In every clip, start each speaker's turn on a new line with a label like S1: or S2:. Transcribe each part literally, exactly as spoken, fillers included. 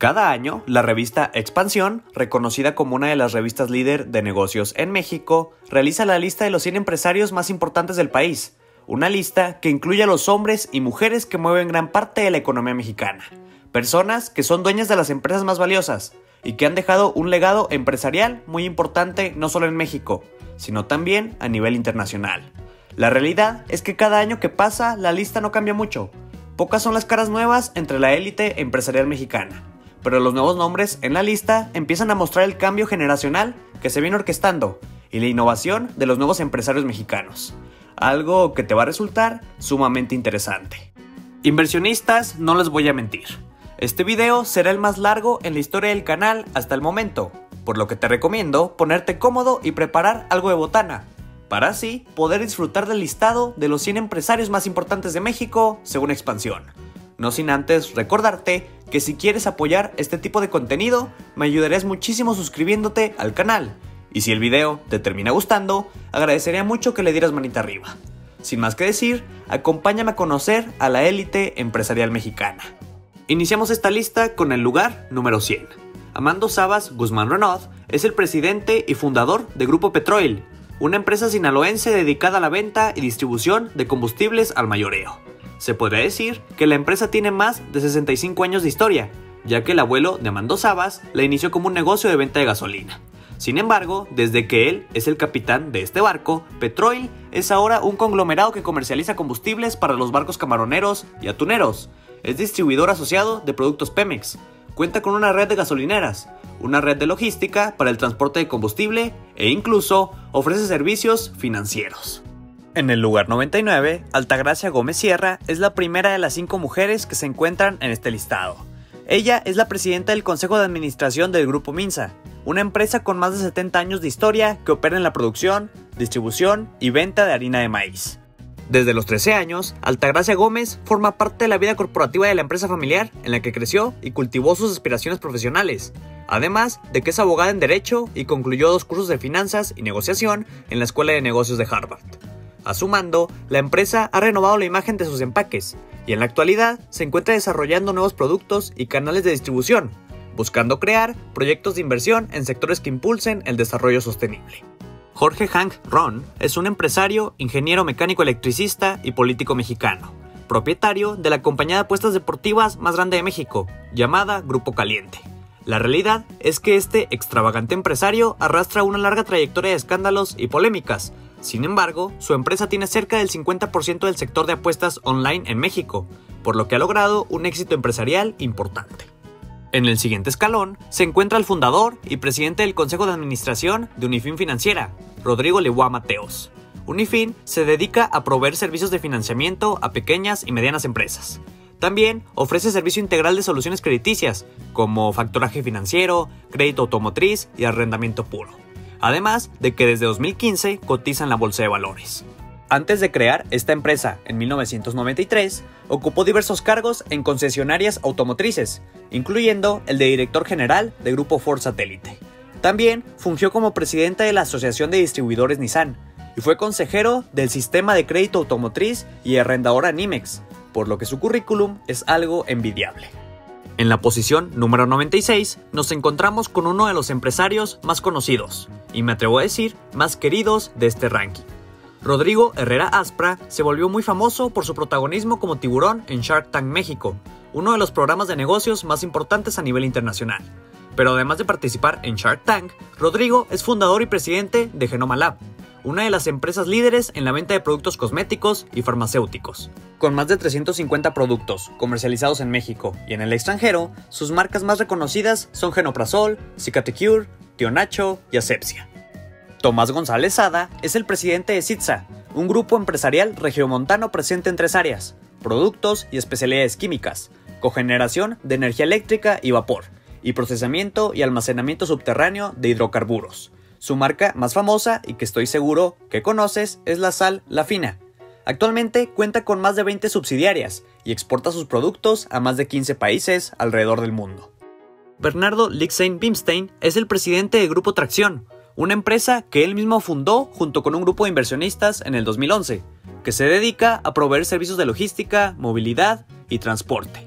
S1: Cada año, la revista Expansión, reconocida como una de las revistas líder de negocios en México, realiza la lista de los cien empresarios más importantes del país, una lista que incluye a los hombres y mujeres que mueven gran parte de la economía mexicana, personas que son dueñas de las empresas más valiosas y que han dejado un legado empresarial muy importante no solo en México, sino también a nivel internacional. La realidad es que cada año que pasa la lista no cambia mucho. Pocas son las caras nuevas entre la élite empresarial mexicana, pero los nuevos nombres en la lista empiezan a mostrar el cambio generacional que se viene orquestando y la innovación de los nuevos empresarios mexicanos, algo que te va a resultar sumamente interesante. Inversionistas, no les voy a mentir, este video será el más largo en la historia del canal hasta el momento, por lo que te recomiendo ponerte cómodo y preparar algo de botana, para así poder disfrutar del listado de los cien empresarios más importantes de México según Expansión. No sin antes recordarte que si quieres apoyar este tipo de contenido, me ayudarías muchísimo suscribiéndote al canal. Y si el video te termina gustando, agradecería mucho que le dieras manita arriba. Sin más que decir, acompáñame a conocer a la élite empresarial mexicana. Iniciamos esta lista con el lugar número cien. Amando Sabas Guzmán Renaud es el presidente y fundador de Grupo Petroil, una empresa sinaloense dedicada a la venta y distribución de combustibles al mayoreo. Se podría decir que la empresa tiene más de sesenta y cinco años de historia, ya que el abuelo de Amando Sabas la inició como un negocio de venta de gasolina. Sin embargo, desde que él es el capitán de este barco, Petroil es ahora un conglomerado que comercializa combustibles para los barcos camaroneros y atuneros. Es distribuidor asociado de productos Pemex. Cuenta con una red de gasolineras, una red de logística para el transporte de combustible e incluso ofrece servicios financieros. En el lugar noventa y nueve, Altagracia Gómez Sierra es la primera de las cinco mujeres que se encuentran en este listado. Ella es la presidenta del Consejo de Administración del Grupo Minsa, una empresa con más de setenta años de historia que opera en la producción, distribución y venta de harina de maíz. Desde los trece años, Altagracia Gómez forma parte de la vida corporativa de la empresa familiar en la que creció y cultivó sus aspiraciones profesionales, además de que es abogada en Derecho y concluyó dos cursos de finanzas y negociación en la Escuela de Negocios de Harvard. A su mando, la empresa ha renovado la imagen de sus empaques y en la actualidad se encuentra desarrollando nuevos productos y canales de distribución, buscando crear proyectos de inversión en sectores que impulsen el desarrollo sostenible. Jorge Hank Ron es un empresario, ingeniero mecánico electricista y político mexicano, propietario de la compañía de apuestas deportivas más grande de México, llamada Grupo Caliente. La realidad es que este extravagante empresario arrastra una larga trayectoria de escándalos y polémicas. Sin embargo, su empresa tiene cerca del cincuenta por ciento del sector de apuestas online en México, por lo que ha logrado un éxito empresarial importante. En el siguiente escalón se encuentra el fundador y presidente del Consejo de Administración de Unifin Financiera, Rodrigo Leguá Mateos. Unifin se dedica a proveer servicios de financiamiento a pequeñas y medianas empresas. También ofrece servicio integral de soluciones crediticias, como factoraje financiero, crédito automotriz y arrendamiento puro. Además de que desde dos mil quince cotiza en la Bolsa de Valores. Antes de crear esta empresa en mil novecientos noventa y tres, ocupó diversos cargos en concesionarias automotrices, incluyendo el de director general de Grupo Ford Satélite. También fungió como presidente de la Asociación de Distribuidores Nissan y fue consejero del Sistema de Crédito Automotriz y arrendadora Nimex, por lo que su currículum es algo envidiable. En la posición número noventa y seis nos encontramos con uno de los empresarios más conocidos, y me atrevo a decir más queridos de este ranking. Rodrigo Herrera Aspra se volvió muy famoso por su protagonismo como tiburón en Shark Tank México, uno de los programas de negocios más importantes a nivel internacional. Pero además de participar en Shark Tank, Rodrigo es fundador y presidente de Genoma Lab, una de las empresas líderes en la venta de productos cosméticos y farmacéuticos. Con más de trescientos cincuenta productos comercializados en México y en el extranjero, sus marcas más reconocidas son Genoprazol, Cicatecure, Tío Nacho y Asepsia. Tomás González Sada es el presidente de Sitza, un grupo empresarial regiomontano presente en tres áreas: productos y especialidades químicas, cogeneración de energía eléctrica y vapor, y procesamiento y almacenamiento subterráneo de hidrocarburos. Su marca más famosa y que estoy seguro que conoces es la sal La Fina. Actualmente cuenta con más de veinte subsidiarias y exporta sus productos a más de quince países alrededor del mundo. Bernardo Lichtenstein es el presidente de Grupo Tracción, una empresa que él mismo fundó junto con un grupo de inversionistas en el dos mil once, que se dedica a proveer servicios de logística, movilidad y transporte.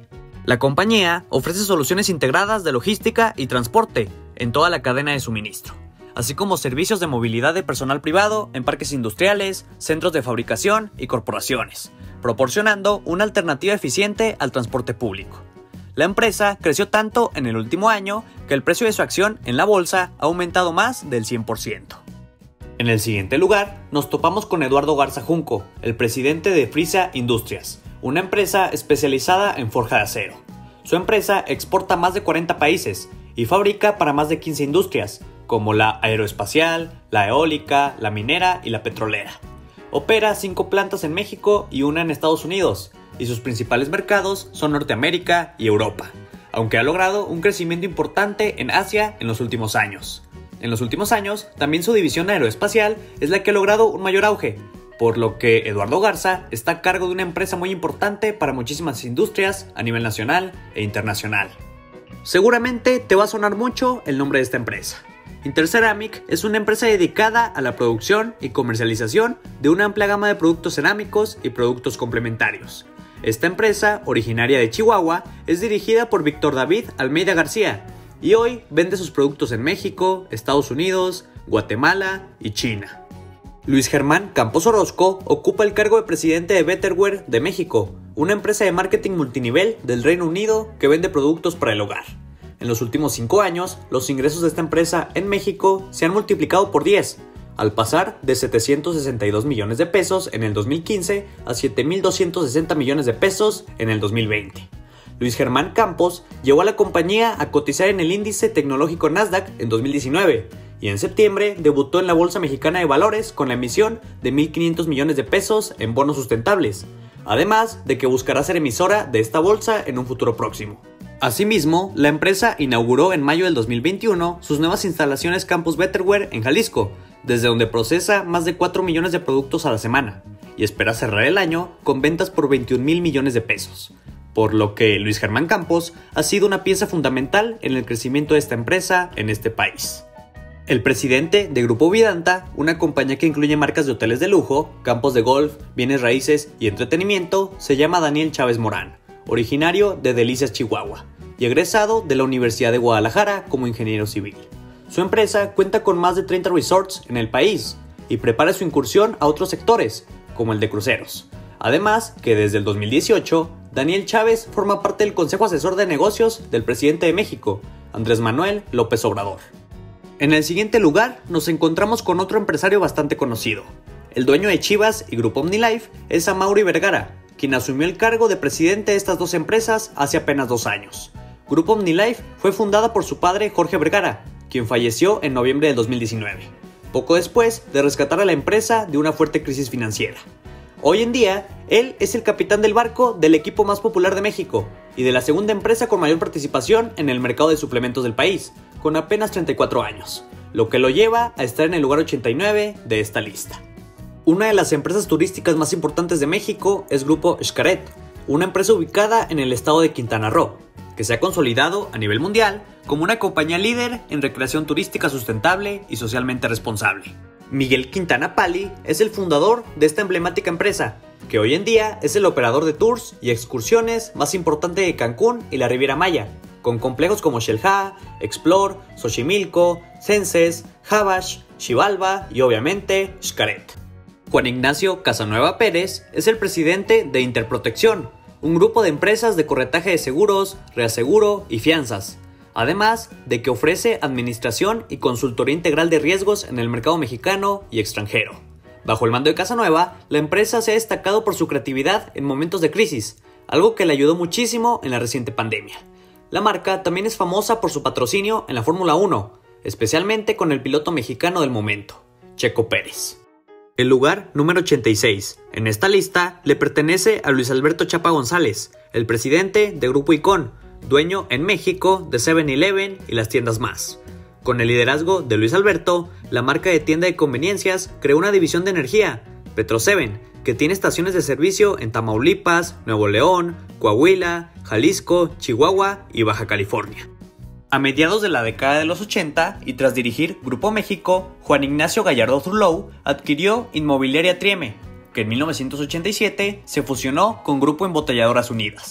S1: La compañía ofrece soluciones integradas de logística y transporte en toda la cadena de suministro, así como servicios de movilidad de personal privado en parques industriales, centros de fabricación y corporaciones, proporcionando una alternativa eficiente al transporte público. La empresa creció tanto en el último año que el precio de su acción en la bolsa ha aumentado más del cien por ciento. En el siguiente lugar, nos topamos con Eduardo Garza Junco, el presidente de Frisia Industrias, una empresa especializada en forja de acero. Su empresa exporta a más de cuarenta países y fabrica para más de quince industrias, como la aeroespacial, la eólica, la minera y la petrolera. Opera cinco plantas en México y una en Estados Unidos, y sus principales mercados son Norteamérica y Europa, aunque ha logrado un crecimiento importante en Asia en los últimos años. En los últimos años, también su división aeroespacial es la que ha logrado un mayor auge, por lo que Eduardo Garza está a cargo de una empresa muy importante para muchísimas industrias a nivel nacional e internacional. Seguramente te va a sonar mucho el nombre de esta empresa. Interceramic es una empresa dedicada a la producción y comercialización de una amplia gama de productos cerámicos y productos complementarios. Esta empresa, originaria de Chihuahua, es dirigida por Víctor David Almeida García y hoy vende sus productos en México, Estados Unidos, Guatemala y China. Luis Germán Campos Orozco ocupa el cargo de presidente de Betterware de México, una empresa de marketing multinivel del Reino Unido que vende productos para el hogar. En los últimos cinco años, los ingresos de esta empresa en México se han multiplicado por diez, al pasar de setecientos sesenta y dos millones de pesos en el dos mil quince a siete mil doscientos sesenta millones de pesos en el dos mil veinte. Luis Germán Campos llevó a la compañía a cotizar en el índice tecnológico Nasdaq en dos mil diecinueve y en septiembre debutó en la Bolsa Mexicana de Valores con la emisión de mil quinientos millones de pesos en bonos sustentables, además de que buscará ser emisora de esta bolsa en un futuro próximo. Asimismo, la empresa inauguró en mayo del dos mil veintiuno sus nuevas instalaciones Campus Betterware en Jalisco, desde donde procesa más de cuatro millones de productos a la semana, y espera cerrar el año con ventas por veintiún mil millones de pesos, por lo que Luis Germán Campos ha sido una pieza fundamental en el crecimiento de esta empresa en este país. El presidente de Grupo Vidanta, una compañía que incluye marcas de hoteles de lujo, campos de golf, bienes raíces y entretenimiento, se llama Daniel Chávez Morán, originario de Delicias, Chihuahua, y egresado de la Universidad de Guadalajara como ingeniero civil. Su empresa cuenta con más de treinta resorts en el país y prepara su incursión a otros sectores, como el de cruceros. Además, que desde el dos mil dieciocho, Daniel Chávez forma parte del Consejo Asesor de Negocios del presidente de México, Andrés Manuel López Obrador. En el siguiente lugar, nos encontramos con otro empresario bastante conocido. El dueño de Chivas y Grupo OmniLife es Amaury Vergara, quien asumió el cargo de presidente de estas dos empresas hace apenas dos años. Grupo OmniLife fue fundada por su padre Jorge Vergara, quien falleció en noviembre del dos mil diecinueve, poco después de rescatar a la empresa de una fuerte crisis financiera. Hoy en día, él es el capitán del barco del equipo más popular de México y de la segunda empresa con mayor participación en el mercado de suplementos del país, con apenas treinta y cuatro años, lo que lo lleva a estar en el lugar ochenta y nueve de esta lista. Una de las empresas turísticas más importantes de México es Grupo Xcaret, una empresa ubicada en el estado de Quintana Roo, que se ha consolidado a nivel mundial como una compañía líder en recreación turística sustentable y socialmente responsable. Miguel Quintana Pali es el fundador de esta emblemática empresa, que hoy en día es el operador de tours y excursiones más importante de Cancún y la Riviera Maya, con complejos como Xel-Há, Explore, Xochimilco, Censes, Habash, Xibalba y obviamente Xcaret. Juan Ignacio Casanueva Pérez es el presidente de Interprotección, un grupo de empresas de corretaje de seguros, reaseguro y fianzas, además de que ofrece administración y consultoría integral de riesgos en el mercado mexicano y extranjero. Bajo el mando de Casanueva, la empresa se ha destacado por su creatividad en momentos de crisis, algo que le ayudó muchísimo en la reciente pandemia. La marca también es famosa por su patrocinio en la Fórmula uno, especialmente con el piloto mexicano del momento, Checo Pérez. El lugar número ochenta y seis en esta lista le pertenece a Luis Alberto Chapa González, el presidente de Grupo Icon, dueño en México de seven eleven y las tiendas más. Con el liderazgo de Luis Alberto, la marca de tienda de conveniencias creó una división de energía, Petro seven, que tiene estaciones de servicio en Tamaulipas, Nuevo León, Coahuila, Jalisco, Chihuahua y Baja California. A mediados de la década de los ochenta y tras dirigir Grupo México, Juan Ignacio Gallardo Zurlou adquirió Inmobiliaria Trieme, que en mil novecientos ochenta y siete se fusionó con Grupo Embotelladoras Unidas,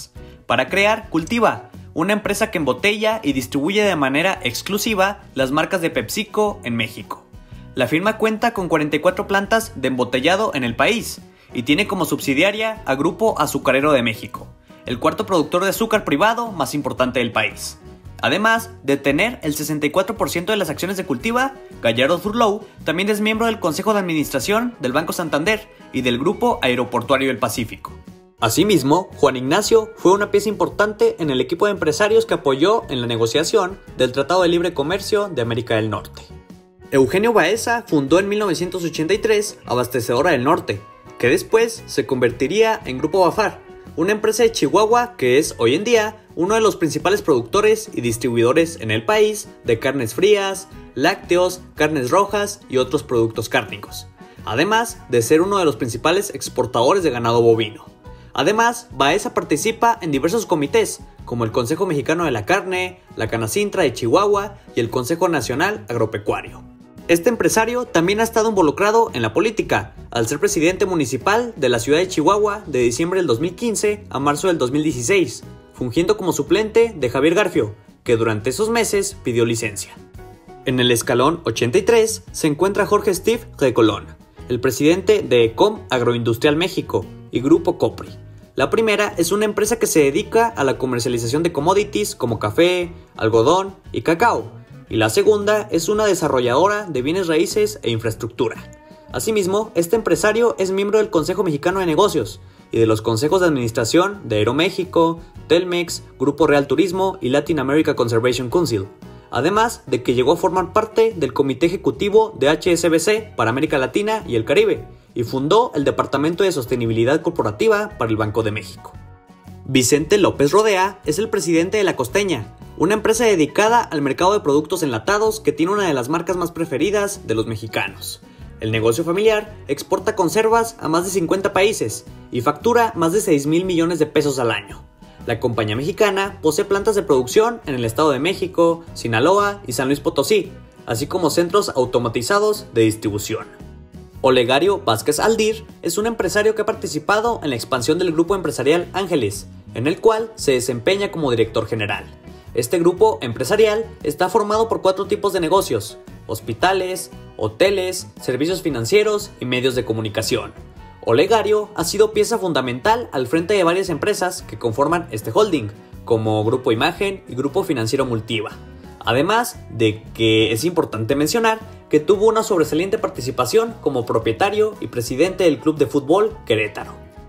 S1: para crear Cultiva, una empresa que embotella y distribuye de manera exclusiva las marcas de PepsiCo en México. La firma cuenta con cuarenta y cuatro plantas de embotellado en el país y tiene como subsidiaria a Grupo Azucarero de México, el cuarto productor de azúcar privado más importante del país. Además de tener el sesenta y cuatro por ciento de las acciones de Cultiva, Gallardo Zurlou también es miembro del Consejo de Administración del Banco Santander y del Grupo Aeroportuario del Pacífico. Asimismo, Juan Ignacio fue una pieza importante en el equipo de empresarios que apoyó en la negociación del Tratado de Libre Comercio de América del Norte. Eugenio Baeza fundó en mil novecientos ochenta y tres Abastecedora del Norte, que después se convertiría en Grupo Bafar, una empresa de Chihuahua que es hoy en día uno de los principales productores y distribuidores en el país de carnes frías, lácteos, carnes rojas y otros productos cárnicos, además de ser uno de los principales exportadores de ganado bovino. Además, Baeza participa en diversos comités, como el Consejo Mexicano de la Carne, la Canacintra de Chihuahua y el Consejo Nacional Agropecuario. Este empresario también ha estado involucrado en la política, al ser presidente municipal de la ciudad de Chihuahua de diciembre del dos mil quince a marzo del dos mil dieciséis, fungiendo como suplente de Javier Garfio, que durante esos meses pidió licencia. En el escalón ochenta y tres se encuentra Jorge Steve Recolón, el presidente de Ecom Agroindustrial México y Grupo Copri. La primera es una empresa que se dedica a la comercialización de commodities como café, algodón y cacao, y la segunda es una desarrolladora de bienes raíces e infraestructura. Asimismo, este empresario es miembro del Consejo Mexicano de Negocios y de los consejos de administración de Aeroméxico, Telmex, Grupo Real Turismo y Latin America Conservation Council, además de que llegó a formar parte del Comité Ejecutivo de H S B C para América Latina y el Caribe, y fundó el Departamento de Sostenibilidad Corporativa para el Banco de México. Vicente López Rodea es el presidente de La Costeña, una empresa dedicada al mercado de productos enlatados que tiene una de las marcas más preferidas de los mexicanos. El negocio familiar exporta conservas a más de cincuenta países y factura más de seis mil millones de pesos al año. La compañía mexicana posee plantas de producción en el Estado de México, Sinaloa y San Luis Potosí, así como centros automatizados de distribución. Olegario Vázquez Aldir es un empresario que ha participado en la expansión del grupo empresarial Ángeles, en el cual se desempeña como director general. Este grupo empresarial está formado por cuatro tipos de negocios: hospitales, hoteles, servicios financieros y medios de comunicación. Olegario ha sido pieza fundamental al frente de varias empresas que conforman este holding, como Grupo Imagen y Grupo Financiero Multiva. Además de que es importante mencionar que tuvo una sobresaliente participación como propietario y presidente del Club de Fútbol Querétaro.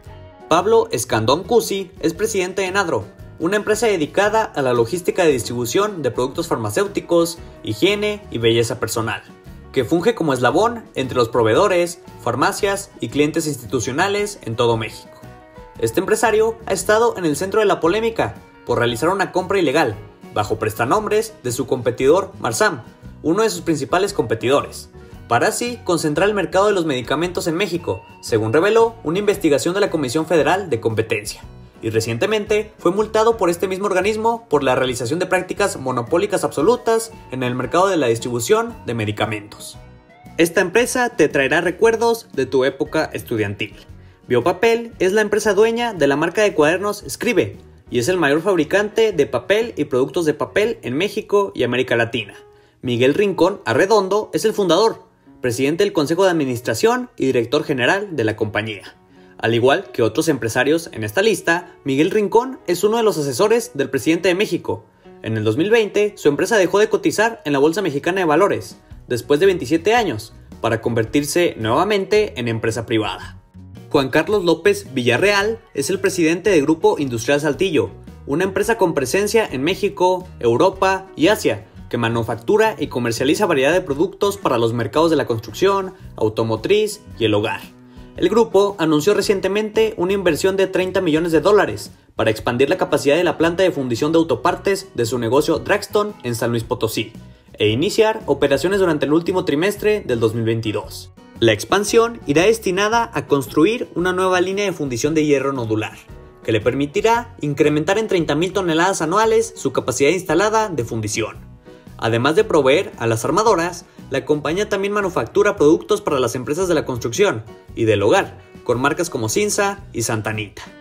S1: Pablo Escandón Cusi es presidente de Nadro, una empresa dedicada a la logística de distribución de productos farmacéuticos, higiene y belleza personal, que funge como eslabón entre los proveedores, farmacias y clientes institucionales en todo México. Este empresario ha estado en el centro de la polémica por realizar una compra ilegal, bajo prestanombres de su competidor Marsam, uno de sus principales competidores, para así concentrar el mercado de los medicamentos en México, según reveló una investigación de la Comisión Federal de Competencia, y recientemente fue multado por este mismo organismo por la realización de prácticas monopólicas absolutas en el mercado de la distribución de medicamentos. Esta empresa te traerá recuerdos de tu época estudiantil. Biopapel es la empresa dueña de la marca de cuadernos Escribe, y es el mayor fabricante de papel y productos de papel en México y América Latina. Miguel Rincón Arredondo es el fundador, presidente del Consejo de Administración y director general de la compañía. Al igual que otros empresarios en esta lista, Miguel Rincón es uno de los asesores del presidente de México. En el dos mil veinte, su empresa dejó de cotizar en la Bolsa Mexicana de Valores, después de veintisiete años, para convertirse nuevamente en empresa privada. Juan Carlos López Villarreal es el presidente de Grupo Industrial Saltillo, una empresa con presencia en México, Europa y Asia, que manufactura y comercializa variedad de productos para los mercados de la construcción, automotriz y el hogar. El grupo anunció recientemente una inversión de treinta millones de dólares para expandir la capacidad de la planta de fundición de autopartes de su negocio Draxton en San Luis Potosí e iniciar operaciones durante el último trimestre del dos mil veintidós. La expansión irá destinada a construir una nueva línea de fundición de hierro nodular, que le permitirá incrementar en treinta mil toneladas anuales su capacidad instalada de fundición. Además de proveer a las armadoras, la compañía también manufactura productos para las empresas de la construcción y del hogar, con marcas como Cinza y Santa Anita.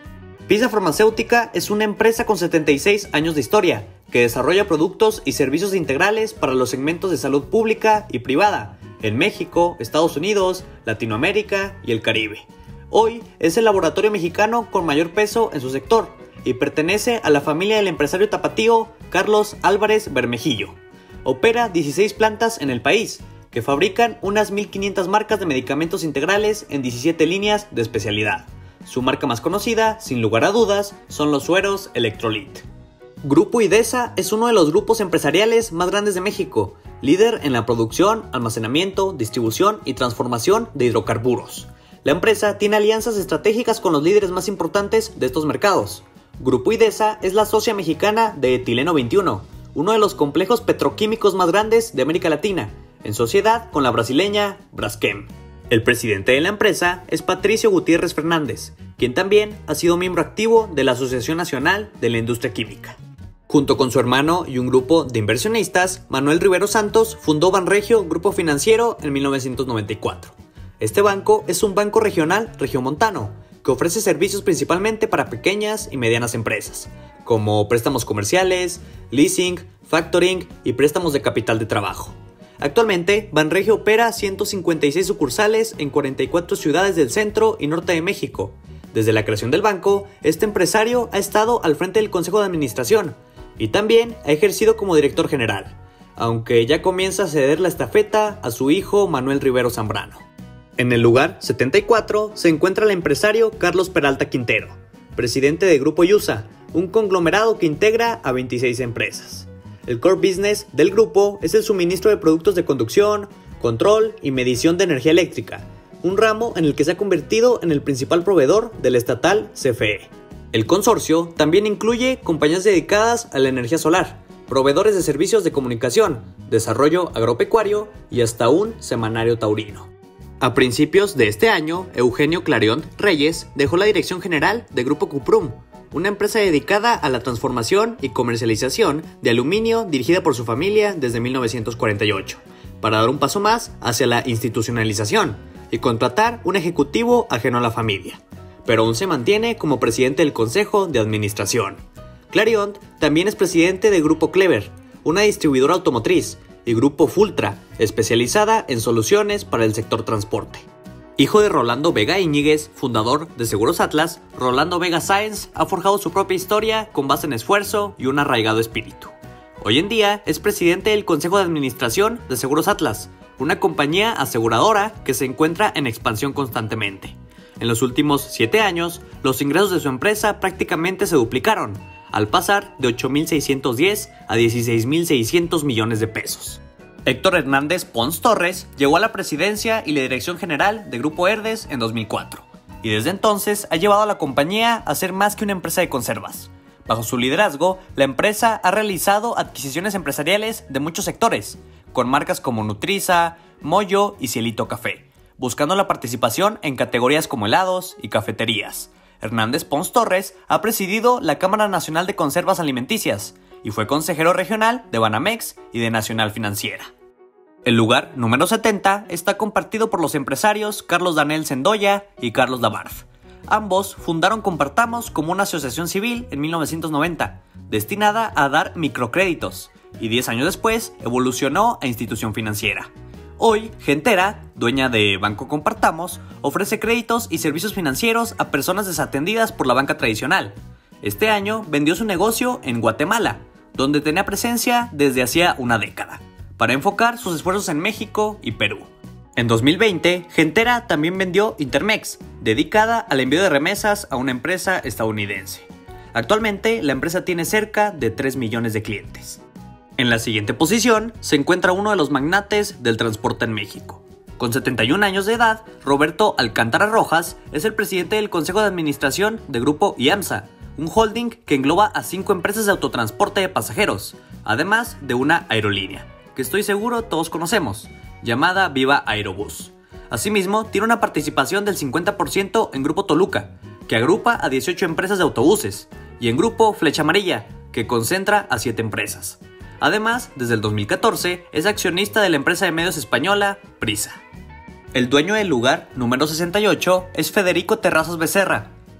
S1: Pisa Farmacéutica es una empresa con setenta y seis años de historia, que desarrolla productos y servicios integrales para los segmentos de salud pública y privada, en México, Estados Unidos, Latinoamérica y el Caribe. Hoy es el laboratorio mexicano con mayor peso en su sector, y pertenece a la familia del empresario tapatío Carlos Álvarez Bermejillo. Opera dieciséis plantas en el país, que fabrican unas mil quinientas marcas de medicamentos integrales en diecisiete líneas de especialidad. Su marca más conocida, sin lugar a dudas, son los sueros Electrolit. Grupo IDESA es uno de los grupos empresariales más grandes de México, líder en la producción, almacenamiento, distribución y transformación de hidrocarburos. La empresa tiene alianzas estratégicas con los líderes más importantes de estos mercados. Grupo IDESA es la socia mexicana de Etileno veintiuno, uno de los complejos petroquímicos más grandes de América Latina, en sociedad con la brasileña Braskem. El presidente de la empresa es Patricio Gutiérrez Fernández, quien también ha sido miembro activo de la Asociación Nacional de la Industria Química. Junto con su hermano y un grupo de inversionistas, Manuel Rivero Santos fundó Banregio Grupo Financiero en mil novecientos noventa y cuatro. Este banco es un banco regional regiomontano que ofrece servicios principalmente para pequeñas y medianas empresas, como préstamos comerciales, leasing, factoring y préstamos de capital de trabajo. Actualmente, Banregio opera ciento cincuenta y seis sucursales en cuarenta y cuatro ciudades del centro y norte de México. Desde la creación del banco, este empresario ha estado al frente del Consejo de Administración y también ha ejercido como director general, aunque ya comienza a ceder la estafeta a su hijo Manuel Rivero Zambrano. En el lugar setenta y cuatro se encuentra el empresario Carlos Peralta Quintero, presidente de Grupo Yusa, un conglomerado que integra a veintiséis empresas. El core business del grupo es el suministro de productos de conducción, control y medición de energía eléctrica, un ramo en el que se ha convertido en el principal proveedor del estatal C F E. El consorcio también incluye compañías dedicadas a la energía solar, proveedores de servicios de comunicación, desarrollo agropecuario y hasta un semanario taurino. A principios de este año, Eugenio Clarion Reyes dejó la dirección general de Grupo Cuprum, una empresa dedicada a la transformación y comercialización de aluminio dirigida por su familia desde mil novecientos cuarenta y ocho, para dar un paso más hacia la institucionalización y contratar un ejecutivo ajeno a la familia, pero aún se mantiene como presidente del Consejo de Administración. Clarion también es presidente de Grupo Clever, una distribuidora automotriz, y Grupo Fultra, especializada en soluciones para el sector transporte. Hijo de Rolando Vega Íñiguez, fundador de Seguros Atlas, Rolando Vega Sáenz ha forjado su propia historia con base en esfuerzo y un arraigado espíritu. Hoy en día es presidente del Consejo de Administración de Seguros Atlas, una compañía aseguradora que se encuentra en expansión constantemente. En los últimos siete años, los ingresos de su empresa prácticamente se duplicaron, al pasar de ocho mil seiscientos diez a dieciséis mil seiscientos millones de pesos. Héctor Hernández Pons Torres llegó a la presidencia y la dirección general de Grupo Herdes en dos mil cuatro, y desde entonces ha llevado a la compañía a ser más que una empresa de conservas. Bajo su liderazgo, la empresa ha realizado adquisiciones empresariales de muchos sectores, con marcas como Nutriza, Moyo y Cielito Café, buscando la participación en categorías como helados y cafeterías. Hernández Pons Torres ha presidido la Cámara Nacional de Conservas Alimenticias y fue consejero regional de Banamex y de Nacional Financiera. El lugar número setenta está compartido por los empresarios Carlos Daniel Sendoya y Carlos Labarth. Ambos fundaron Compartamos como una asociación civil en mil novecientos noventa, destinada a dar microcréditos, y diez años después evolucionó a institución financiera. Hoy, Gentera, dueña de Banco Compartamos, ofrece créditos y servicios financieros a personas desatendidas por la banca tradicional. Este año vendió su negocio en Guatemala, donde tenía presencia desde hacía una década, para enfocar sus esfuerzos en México y Perú. En dos mil veinte, Gentera también vendió Intermex, dedicada al envío de remesas a una empresa estadounidense. Actualmente, la empresa tiene cerca de tres millones de clientes. En la siguiente posición se encuentra uno de los magnates del transporte en México. Con setenta y un años de edad, Roberto Alcántara Rojas es el presidente del Consejo de Administración de Grupo IAMSA, un holding que engloba a cinco empresas de autotransporte de pasajeros, además de una aerolínea, que estoy seguro todos conocemos, llamada Viva Aerobús. Asimismo, tiene una participación del cincuenta por ciento en Grupo Toluca, que agrupa a dieciocho empresas de autobuses, y en Grupo Flecha Amarilla, que concentra a siete empresas. Además, desde el dos mil catorce, es accionista de la empresa de medios española Prisa. El dueño del lugar número sesenta y ocho es Federico Terrazas Becerra,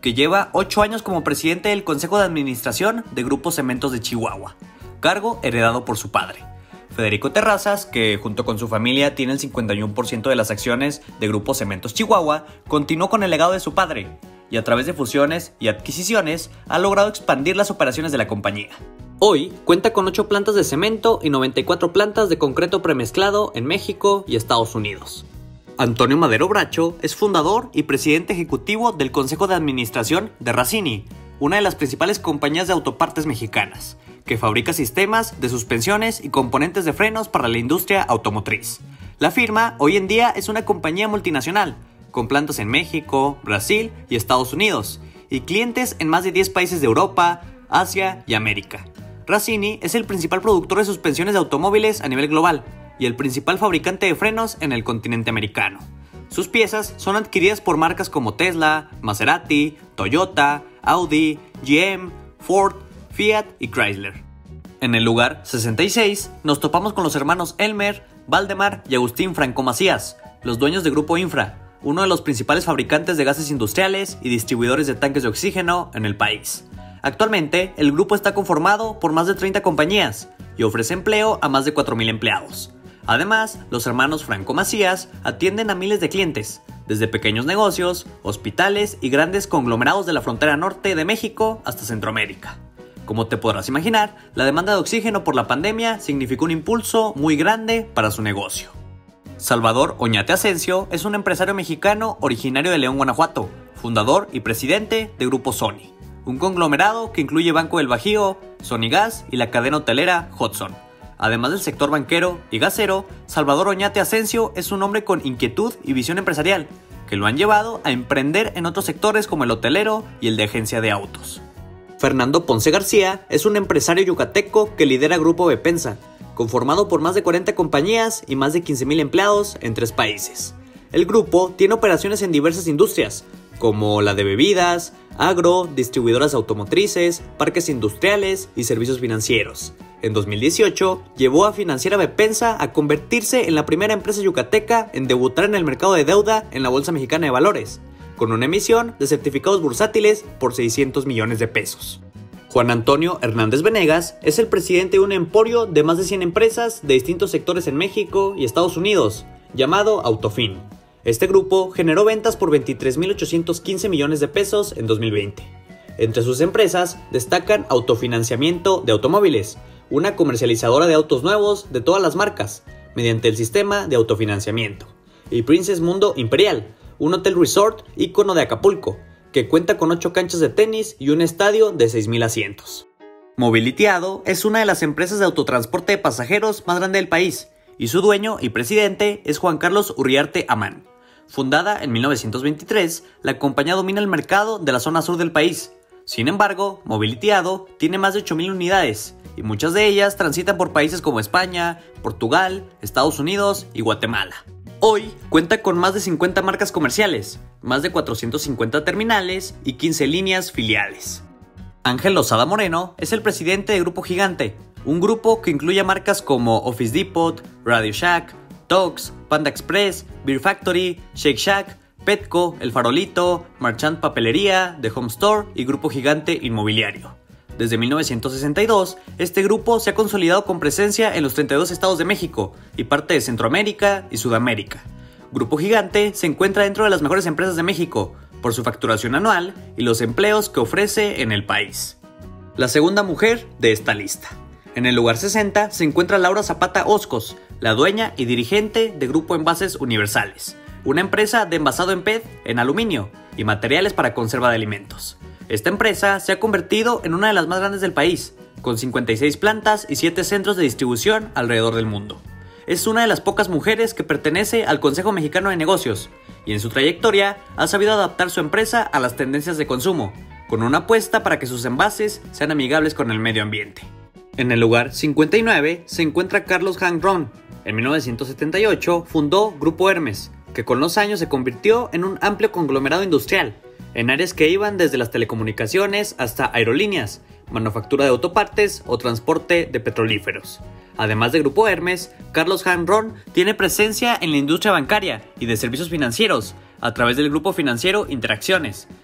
S1: que lleva ocho años como presidente del Consejo de Administración de Grupo Cementos de Chihuahua, cargo heredado por su padre. Federico Terrazas, que junto con su familia tiene el cincuenta y uno por ciento de las acciones de Grupo Cementos Chihuahua, continuó con el legado de su padre y a través de fusiones y adquisiciones ha logrado expandir las operaciones de la compañía. Hoy cuenta con ocho plantas de cemento y noventa y cuatro plantas de concreto premezclado en México y Estados Unidos. Antonio Madero Bracho es fundador y presidente ejecutivo del Consejo de Administración de Racini, una de las principales compañías de autopartes mexicanas, que fabrica sistemas de suspensiones y componentes de frenos para la industria automotriz. La firma hoy en día es una compañía multinacional, con plantas en México, Brasil y Estados Unidos, y clientes en más de diez países de Europa, Asia y América. Racini es el principal productor de suspensiones de automóviles a nivel global y el principal fabricante de frenos en el continente americano. Sus piezas son adquiridas por marcas como Tesla, Maserati, Toyota, Audi, G M, Ford, Fiat y Chrysler. En el lugar sesenta y seis nos topamos con los hermanos Elmer, Valdemar y Agustín Franco Macías, los dueños de Grupo Infra, uno de los principales fabricantes de gases industriales y distribuidores de tanques de oxígeno en el país. Actualmente, el grupo está conformado por más de treinta compañías y ofrece empleo a más de cuatro mil empleados. Además, los hermanos Franco Macías atienden a miles de clientes, desde pequeños negocios, hospitales y grandes conglomerados de la frontera norte de México hasta Centroamérica. Como te podrás imaginar, la demanda de oxígeno por la pandemia significó un impulso muy grande para su negocio. Salvador Oñate Asensio es un empresario mexicano originario de León, Guanajuato, fundador y presidente de Grupo Sony, un conglomerado que incluye Banco del Bajío, Sony Gas y la cadena hotelera Hudson. Además del sector banquero y gasero, Salvador Oñate Asensio es un hombre con inquietud y visión empresarial, que lo han llevado a emprender en otros sectores como el hotelero y el de agencia de autos. Fernando Ponce García es un empresario yucateco que lidera Grupo Bepensa, conformado por más de cuarenta compañías y más de quince mil empleados en tres países. El grupo tiene operaciones en diversas industrias, como la de bebidas, agro, distribuidoras automotrices, parques industriales y servicios financieros. En dos mil dieciocho, llevó a Financiera Bepensa a convertirse en la primera empresa yucateca en debutar en el mercado de deuda en la Bolsa Mexicana de Valores, con una emisión de certificados bursátiles por seiscientos millones de pesos. Juan Antonio Hernández Venegas es el presidente de un emporio de más de cien empresas de distintos sectores en México y Estados Unidos, llamado Autofin. Este grupo generó ventas por veintitrés mil ochocientos quince millones de pesos en dos mil veinte. Entre sus empresas destacan Autofinanciamiento de Automóviles, una comercializadora de autos nuevos de todas las marcas, mediante el sistema de autofinanciamiento, y Princess Mundo Imperial, un hotel resort ícono de Acapulco, que cuenta con ocho canchas de tenis y un estadio de seis mil asientos. Mobilitiado es una de las empresas de autotransporte de pasajeros más grande del país, y su dueño y presidente es Juan Carlos Urriarte Amán. Fundada en mil novecientos veintitrés, la compañía domina el mercado de la zona sur del país. Sin embargo, Mobilitiado tiene más de ocho mil unidades, y muchas de ellas transitan por países como España, Portugal, Estados Unidos y Guatemala. Hoy cuenta con más de cincuenta marcas comerciales, más de cuatrocientos cincuenta terminales y quince líneas filiales. Ángel Lozada Moreno es el presidente de Grupo Gigante, un grupo que incluye marcas como Office Depot, Radio Shack, Tox, Panda Express, Beer Factory, Shake Shack, Petco, El Farolito, Marchand Papelería, The Home Store y Grupo Gigante Inmobiliario. Desde mil novecientos sesenta y dos, este grupo se ha consolidado con presencia en los treinta y dos estados de México y parte de Centroamérica y Sudamérica. Grupo Gigante se encuentra dentro de las mejores empresas de México por su facturación anual y los empleos que ofrece en el país. La segunda mujer de esta lista. En el lugar sesenta se encuentra Laura Zapata Oscos, la dueña y dirigente de Grupo Envases Universales, una empresa de envasado en P E T en aluminio y materiales para conserva de alimentos. Esta empresa se ha convertido en una de las más grandes del país, con cincuenta y seis plantas y siete centros de distribución alrededor del mundo. Es una de las pocas mujeres que pertenece al Consejo Mexicano de Negocios, y en su trayectoria ha sabido adaptar su empresa a las tendencias de consumo, con una apuesta para que sus envases sean amigables con el medio ambiente. En el lugar cincuenta y nueve se encuentra Carlos Hank Ron. En mil novecientos setenta y ocho fundó Grupo Hermes, que con los años se convirtió en un amplio conglomerado industrial, en áreas que iban desde las telecomunicaciones hasta aerolíneas, manufactura de autopartes o transporte de petrolíferos. Además de Grupo Hermes, Carlos Hank Ron tiene presencia en la industria bancaria y de servicios financieros, a través del grupo financiero Interacciones,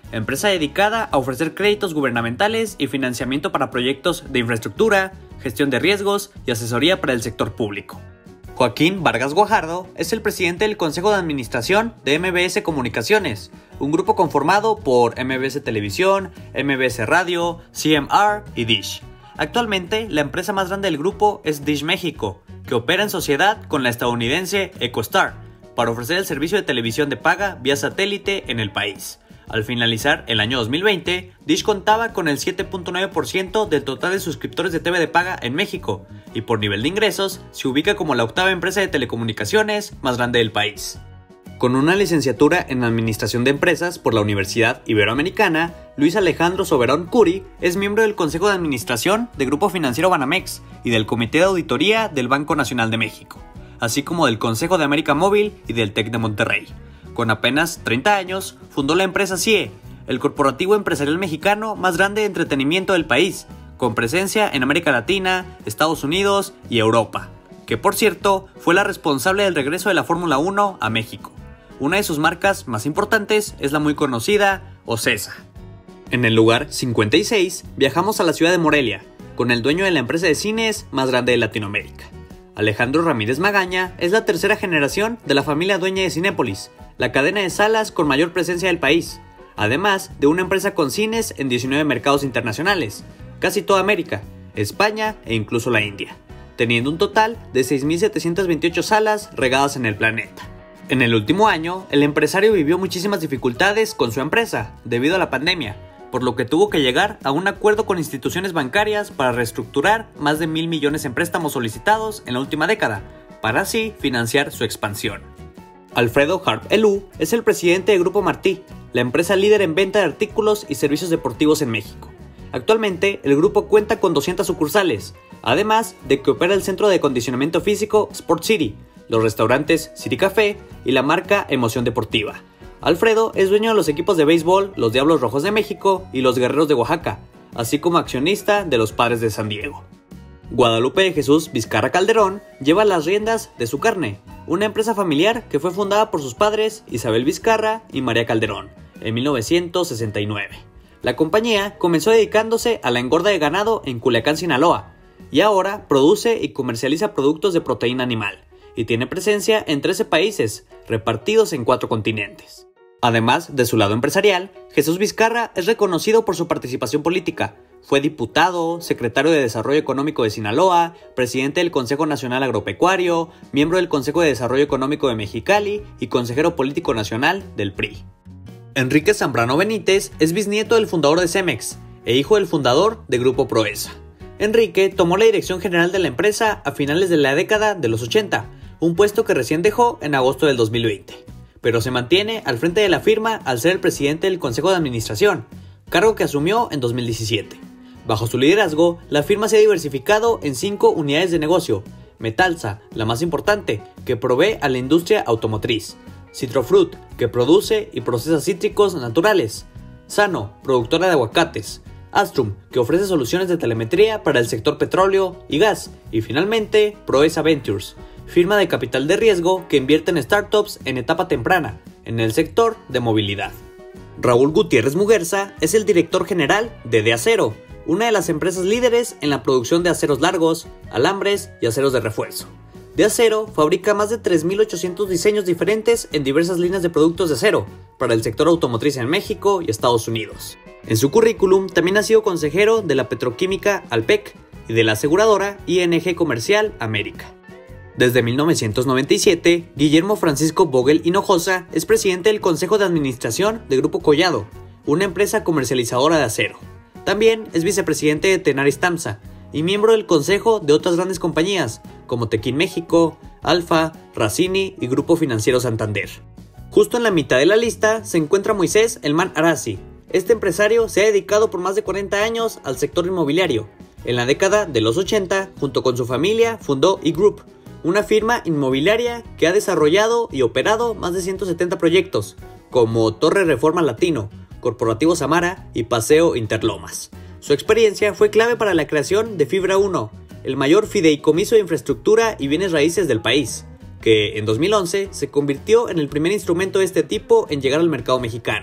S1: empresa dedicada a ofrecer créditos gubernamentales y financiamiento para proyectos de infraestructura, gestión de riesgos y asesoría para el sector público. Joaquín Vargas Guajardo es el presidente del Consejo de Administración de M B S Comunicaciones, un grupo conformado por M B S Televisión, M B S Radio, C M R y Dish. Actualmente, la empresa más grande del grupo es Dish México, que opera en sociedad con la estadounidense EchoStar, para ofrecer el servicio de televisión de paga vía satélite en el país. Al finalizar el año dos mil veinte, Dish contaba con el siete punto nueve por ciento del total de suscriptores de T V de paga en México, y por nivel de ingresos, se ubica como la octava empresa de telecomunicaciones más grande del país. Con una licenciatura en Administración de Empresas por la Universidad Iberoamericana, Luis Alejandro Soberón Curi es miembro del Consejo de Administración de Grupo Financiero Banamex y del Comité de Auditoría del Banco Nacional de México, así como del Consejo de América Móvil y del TEC de Monterrey. Con apenas treinta años, fundó la empresa C I E, el corporativo empresarial mexicano más grande de entretenimiento del país, con presencia en América Latina, Estados Unidos y Europa, que por cierto fue la responsable del regreso de la Fórmula uno a México. Una de sus marcas más importantes es la muy conocida Ocesa. En el lugar cincuenta y seis viajamos a la ciudad de Morelia, con el dueño de la empresa de cines más grande de Latinoamérica. Alejandro Ramírez Magaña es la tercera generación de la familia dueña de Cinépolis, la cadena de salas con mayor presencia del país, además de una empresa con cines en diecinueve mercados internacionales, casi toda América, España e incluso la India, teniendo un total de seis mil setecientas veintiocho salas regadas en el planeta. En el último año, el empresario vivió muchísimas dificultades con su empresa debido a la pandemia, por lo que tuvo que llegar a un acuerdo con instituciones bancarias para reestructurar más de mil millones en préstamos solicitados en la última década, para así financiar su expansión. Alfredo Harp Elú es el presidente de Grupo Martí, la empresa líder en venta de artículos y servicios deportivos en México. Actualmente, el grupo cuenta con doscientas sucursales, además de que opera el centro de acondicionamiento físico Sport City, los restaurantes City Café y la marca Emoción Deportiva. Alfredo es dueño de los equipos de béisbol los Diablos Rojos de México y los Guerreros de Oaxaca, así como accionista de los Padres de San Diego. Guadalupe de Jesús Vizcarra Calderón lleva las riendas de Su Carne, una empresa familiar que fue fundada por sus padres Isabel Vizcarra y María Calderón en mil novecientos sesenta y nueve. La compañía comenzó dedicándose a la engorda de ganado en Culiacán, Sinaloa, y ahora produce y comercializa productos de proteína animal, y tiene presencia en trece países, repartidos en cuatro continentes. Además de su lado empresarial, Jesús Vizcarra es reconocido por su participación política. Fue diputado, secretario de Desarrollo Económico de Sinaloa, presidente del Consejo Nacional Agropecuario, miembro del Consejo de Desarrollo Económico de Mexicali y consejero político nacional del P R I. Enrique Zambrano Benítez es bisnieto del fundador de Cemex e hijo del fundador de Grupo Proesa. Enrique tomó la dirección general de la empresa a finales de la década de los ochenta, un puesto que recién dejó en agosto del dos mil veinte, pero se mantiene al frente de la firma al ser el presidente del Consejo de Administración, cargo que asumió en dos mil diecisiete. Bajo su liderazgo, la firma se ha diversificado en cinco unidades de negocio: Metalsa, la más importante, que provee a la industria automotriz; Citrofruit, que produce y procesa cítricos naturales; Sano, productora de aguacates; Astrum, que ofrece soluciones de telemetría para el sector petróleo y gas; y finalmente, Proesa Ventures, firma de capital de riesgo que invierte en startups en etapa temprana, en el sector de movilidad. Raúl Gutiérrez Muguerza es el director general de De Acero, una de las empresas líderes en la producción de aceros largos, alambres y aceros de refuerzo. De Acero fabrica más de tres mil ochocientos diseños diferentes en diversas líneas de productos de acero para el sector automotriz en México y Estados Unidos. En su currículum también ha sido consejero de la petroquímica Alpec y de la aseguradora I N G Comercial América. Desde mil novecientos noventa y siete, Guillermo Francisco Vogel Hinojosa es presidente del Consejo de Administración de Grupo Collado, una empresa comercializadora de acero. También es vicepresidente de Tenaris Tamsa y miembro del consejo de otras grandes compañías como Tequín México, Alfa, Racini y Grupo Financiero Santander. Justo en la mitad de la lista se encuentra Moisés Elman Arasi. Este empresario se ha dedicado por más de cuarenta años al sector inmobiliario. En la década de los ochenta, junto con su familia, fundó E-Group, una firma inmobiliaria que ha desarrollado y operado más de ciento setenta proyectos, como Torre Reforma Latino, Corporativo Samara y Paseo Interlomas. Su experiencia fue clave para la creación de Fibra uno, el mayor fideicomiso de infraestructura y bienes raíces del país, que en dos mil once se convirtió en el primer instrumento de este tipo en llegar al mercado mexicano.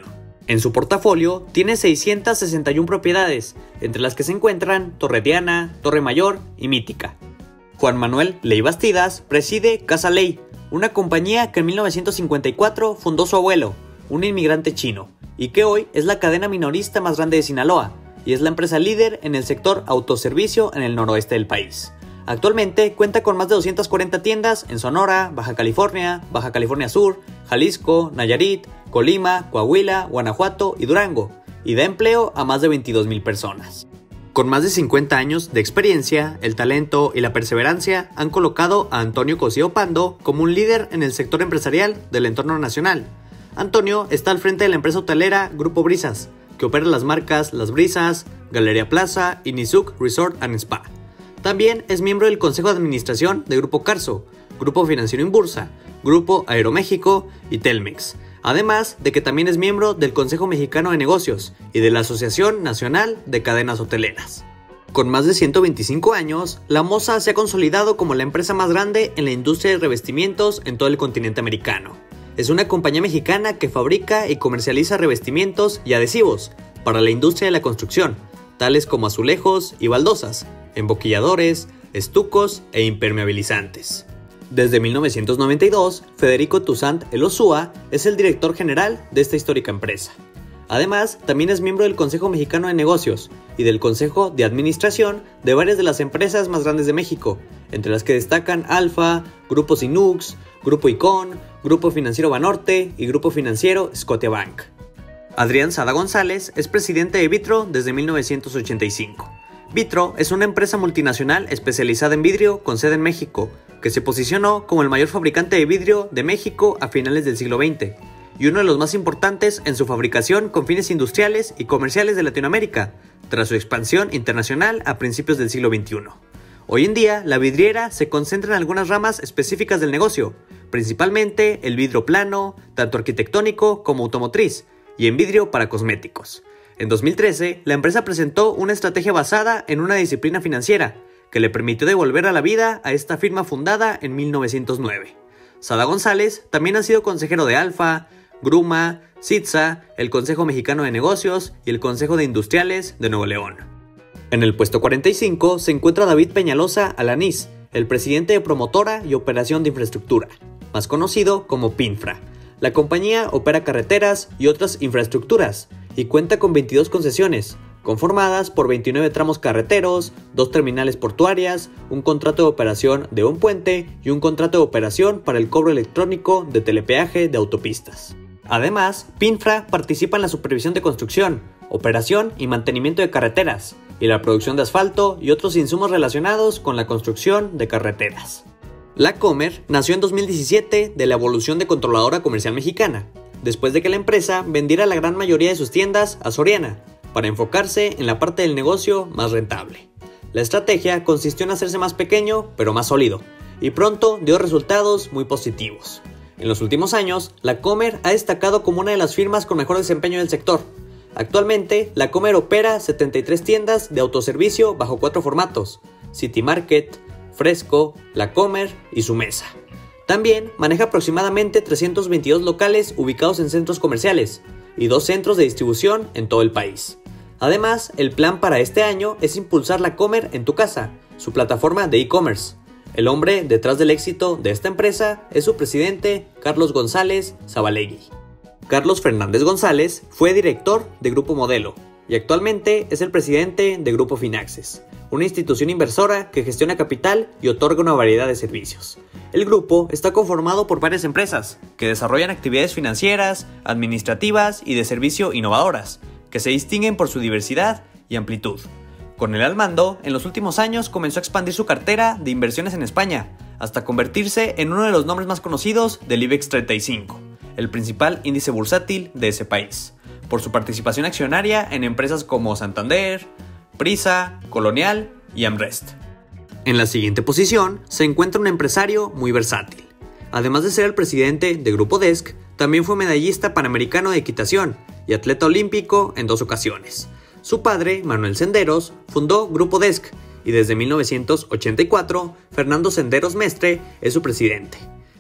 S1: En su portafolio tiene seiscientas sesenta y una propiedades, entre las que se encuentran Torre Diana, Torre Mayor y Mítica. Juan Manuel Ley Bastidas preside Casa Ley, una compañía que en mil novecientos cincuenta y cuatro fundó su abuelo, un inmigrante chino, y que hoy es la cadena minorista más grande de Sinaloa, y es la empresa líder en el sector autoservicio en el noroeste del país. Actualmente cuenta con más de doscientas cuarenta tiendas en Sonora, Baja California, Baja California Sur, Jalisco, Nayarit, Colima, Coahuila, Guanajuato y Durango, y da empleo a más de veintidós mil personas. Con más de cincuenta años de experiencia, el talento y la perseverancia han colocado a Antonio Cosío Pando como un líder en el sector empresarial del entorno nacional. Antonio está al frente de la empresa hotelera Grupo Brisas, que opera las marcas Las Brisas, Galería Plaza y Nizuc Resort and Spa. También es miembro del Consejo de Administración de Grupo Carso, Grupo Financiero Inbursa, Grupo Aeroméxico y Telmex, además de que también es miembro del Consejo Mexicano de Negocios y de la Asociación Nacional de Cadenas Hoteleras. Con más de ciento veinticinco años, La Moza se ha consolidado como la empresa más grande en la industria de revestimientos en todo el continente americano. Es una compañía mexicana que fabrica y comercializa revestimientos y adhesivos para la industria de la construcción, tales como azulejos y baldosas, emboquilladores, estucos e impermeabilizantes. Desde mil novecientos noventa y dos, Federico Toussaint Elosúa es el director general de esta histórica empresa. Además, también es miembro del Consejo Mexicano de Negocios y del Consejo de Administración de varias de las empresas más grandes de México, entre las que destacan Alfa, Grupo Sinux, Grupo Icon, Grupo Financiero Banorte y Grupo Financiero Scotiabank. Adrián Sada González es presidente de Vitro desde mil novecientos ochenta y cinco. Vitro es una empresa multinacional especializada en vidrio con sede en México, que se posicionó como el mayor fabricante de vidrio de México a finales del siglo veinte, y uno de los más importantes en su fabricación con fines industriales y comerciales de Latinoamérica, tras su expansión internacional a principios del siglo veintiuno. Hoy en día, la vidriera se concentra en algunas ramas específicas del negocio, principalmente el vidrio plano, tanto arquitectónico como automotriz, y en vidrio para cosméticos. En dos mil trece, la empresa presentó una estrategia basada en una disciplina financiera, que le permitió devolver a la vida a esta firma fundada en mil novecientos nueve. Sada González también ha sido consejero de Alfa, Gruma, Sitza, el Consejo Mexicano de Negocios y el Consejo de Industriales de Nuevo León. En el puesto cuarenta y cinco se encuentra David Peñalosa Alanís, el presidente de Promotora y Operación de Infraestructura, más conocido como PINFRA. La compañía opera carreteras y otras infraestructuras y cuenta con veintidós concesiones, conformadas por veintinueve tramos carreteros, dos terminales portuarias, un contrato de operación de un puente y un contrato de operación para el cobro electrónico de telepeaje de autopistas. Además, PINFRA participa en la supervisión de construcción, operación y mantenimiento de carreteras, y la producción de asfalto y otros insumos relacionados con la construcción de carreteras. La Comer nació en dos mil diecisiete de la evolución de Controladora Comercial Mexicana, después de que la empresa vendiera la gran mayoría de sus tiendas a Soriana, para enfocarse en la parte del negocio más rentable. La estrategia consistió en hacerse más pequeño, pero más sólido, y pronto dio resultados muy positivos. En los últimos años, La Comer ha destacado como una de las firmas con mejor desempeño del sector. Actualmente, La Comer opera setenta y tres tiendas de autoservicio bajo cuatro formatos: City Market, Fresco, La Comer y Su Mesa. También maneja aproximadamente trescientos veintidós locales ubicados en centros comerciales y dos centros de distribución en todo el país. Además, el plan para este año es impulsar La Comer en tu casa, su plataforma de e-commerce. El hombre detrás del éxito de esta empresa es su presidente, Carlos González Zabalegui. Carlos Fernández González fue director de Grupo Modelo y actualmente es el presidente de Grupo Finaxes, una institución inversora que gestiona capital y otorga una variedad de servicios. El grupo está conformado por varias empresas que desarrollan actividades financieras, administrativas y de servicio innovadoras, que se distinguen por su diversidad y amplitud. Con él al mando, en los últimos años comenzó a expandir su cartera de inversiones en España, hasta convertirse en uno de los nombres más conocidos del IBEX treinta y cinco, el principal índice bursátil de ese país, por su participación accionaria en empresas como Santander, Prisa, Colonial y Amrest. En la siguiente posición se encuentra un empresario muy versátil. Además de ser el presidente de Grupo Desk, también fue medallista panamericano de equitación y atleta olímpico en dos ocasiones. Su padre, Manuel Senderos, fundó Grupo Desk y desde mil novecientos ochenta y cuatro, Fernando Senderos Mestre es su presidente.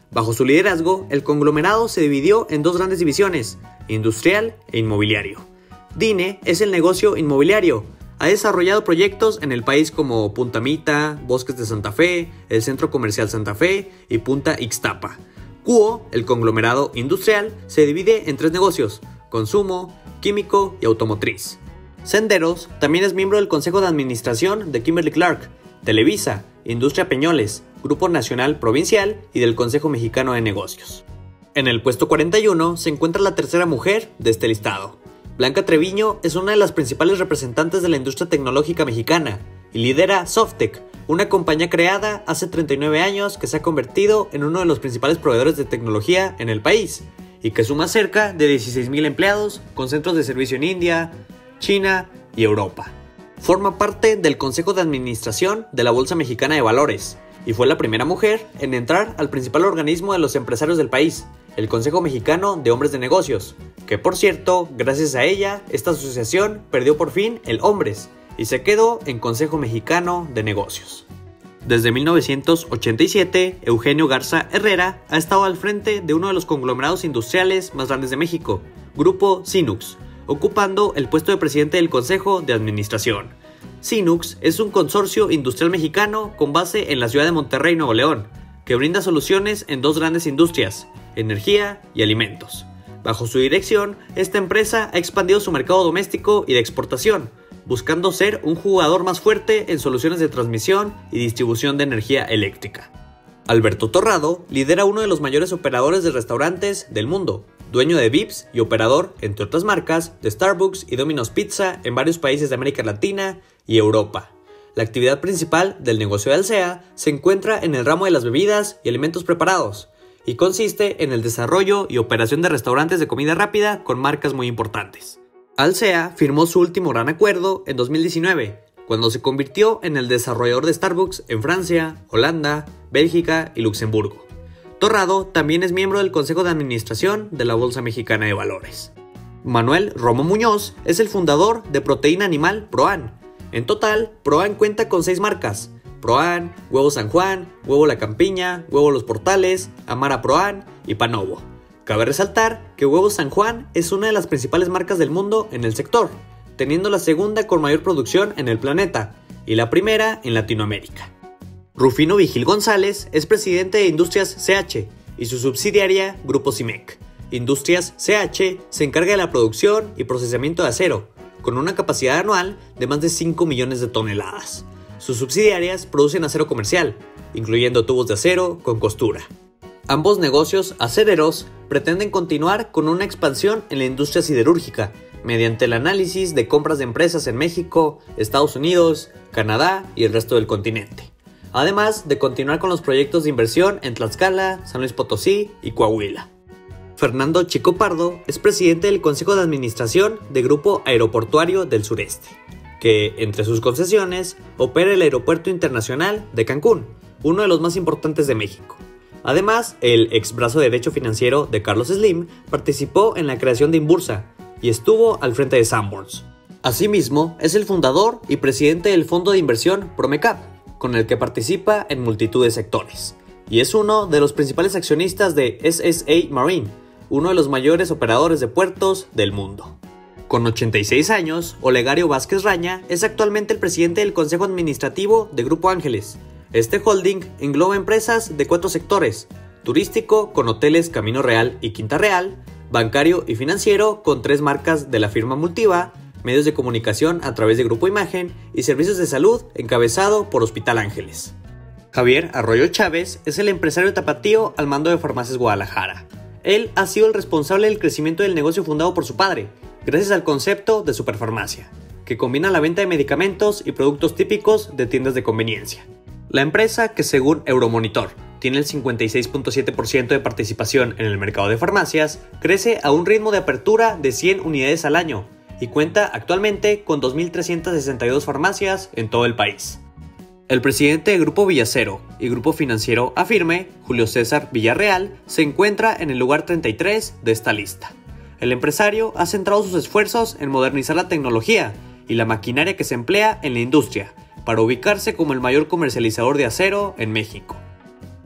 S1: Bajo su liderazgo, el conglomerado se dividió en dos grandes divisiones, industrial e inmobiliario. DINE es el negocio inmobiliario. Ha desarrollado proyectos en el país como Punta Mita, Bosques de Santa Fe, el Centro Comercial Santa Fe y Punta Ixtapa. Cuo, el conglomerado industrial, se divide en tres negocios: consumo, químico y automotriz. Senderos también es miembro del Consejo de Administración de Kimberly-Clark, Televisa, Industria Peñoles, Grupo Nacional Provincial y del Consejo Mexicano de Negocios. En el puesto cuarenta y uno se encuentra la tercera mujer de este listado. Blanca Treviño es una de las principales representantes de la industria tecnológica mexicana y lidera Softec, una compañía creada hace treinta y nueve años que se ha convertido en uno de los principales proveedores de tecnología en el país y que suma cerca de dieciséis mil empleados con centros de servicio en India, China y Europa. Forma parte del Consejo de Administración de la Bolsa Mexicana de Valores y fue la primera mujer en entrar al principal organismo de los empresarios del país, el Consejo Mexicano de Hombres de Negocios, que por cierto, gracias a ella, esta asociación perdió por fin el Hombres y se quedó en Consejo Mexicano de Negocios. Desde mil novecientos ochenta y siete, Eugenio Garza Herrera ha estado al frente de uno de los conglomerados industriales más grandes de México, Grupo Sinux, ocupando el puesto de presidente del Consejo de Administración. Sinux es un consorcio industrial mexicano con base en la ciudad de Monterrey, Nuevo León, que brinda soluciones en dos grandes industrias, energía y alimentos. Bajo su dirección, esta empresa ha expandido su mercado doméstico y de exportación, buscando ser un jugador más fuerte en soluciones de transmisión y distribución de energía eléctrica. Alberto Torrado lidera uno de los mayores operadores de restaurantes del mundo, dueño de Vips y operador, entre otras marcas, de Starbucks y Domino's Pizza en varios países de América Latina y Europa. La actividad principal del negocio de Alsea se encuentra en el ramo de las bebidas y alimentos preparados, y consiste en el desarrollo y operación de restaurantes de comida rápida con marcas muy importantes. Alsea firmó su último gran acuerdo en dos mil diecinueve, cuando se convirtió en el desarrollador de Starbucks en Francia, Holanda, Bélgica y Luxemburgo. Torrado también es miembro del Consejo de Administración de la Bolsa Mexicana de Valores. Manuel Romo Muñoz es el fundador de proteína animal Proan. En total, Proan cuenta con seis marcas: Proan, Huevo San Juan, Huevo La Campiña, Huevo Los Portales, Amara Proan y Panovo. Cabe resaltar que Huevo San Juan es una de las principales marcas del mundo en el sector, teniendo la segunda con mayor producción en el planeta y la primera en Latinoamérica. Rufino Vigil González es presidente de Industrias C H y su subsidiaria Grupo Cimec. Industrias C H se encarga de la producción y procesamiento de acero, con una capacidad anual de más de cinco millones de toneladas. Sus subsidiarias producen acero comercial, incluyendo tubos de acero con costura. Ambos negocios acereros pretenden continuar con una expansión en la industria siderúrgica, mediante el análisis de compras de empresas en México, Estados Unidos, Canadá y el resto del continente. Además de continuar con los proyectos de inversión en Tlaxcala, San Luis Potosí y Coahuila. Fernando Chico Pardo es presidente del Consejo de Administración de Grupo Aeroportuario del Sureste, que, entre sus concesiones, opera el Aeropuerto Internacional de Cancún, uno de los más importantes de México. Además, el ex brazo derecho financiero de Carlos Slim participó en la creación de Inbursa y estuvo al frente de Sanborns. Asimismo, es el fundador y presidente del fondo de inversión Promecap, con el que participa en multitud de sectores, y es uno de los principales accionistas de S S A Marine, uno de los mayores operadores de puertos del mundo. Con ochenta y seis años, Olegario Vázquez Raña es actualmente el presidente del Consejo Administrativo de Grupo Ángeles. Este holding engloba empresas de cuatro sectores: turístico con hoteles Camino Real y Quinta Real, bancario y financiero con tres marcas de la firma Multiva, medios de comunicación a través de Grupo Imagen y servicios de salud encabezado por Hospital Ángeles. Javier Arroyo Chávez es el empresario tapatío al mando de Farmacias Guadalajara. Él ha sido el responsable del crecimiento del negocio fundado por su padre, gracias al concepto de superfarmacia, que combina la venta de medicamentos y productos típicos de tiendas de conveniencia. La empresa, que según Euromonitor tiene el cincuenta y seis punto siete por ciento de participación en el mercado de farmacias, crece a un ritmo de apertura de cien unidades al año y cuenta actualmente con dos mil trescientas sesenta y dos farmacias en todo el país. El presidente de Grupo Villacero y Grupo Financiero Afirme, Julio César Villarreal, se encuentra en el lugar treinta y tres de esta lista. El empresario ha centrado sus esfuerzos en modernizar la tecnología y la maquinaria que se emplea en la industria, para ubicarse como el mayor comercializador de acero en México.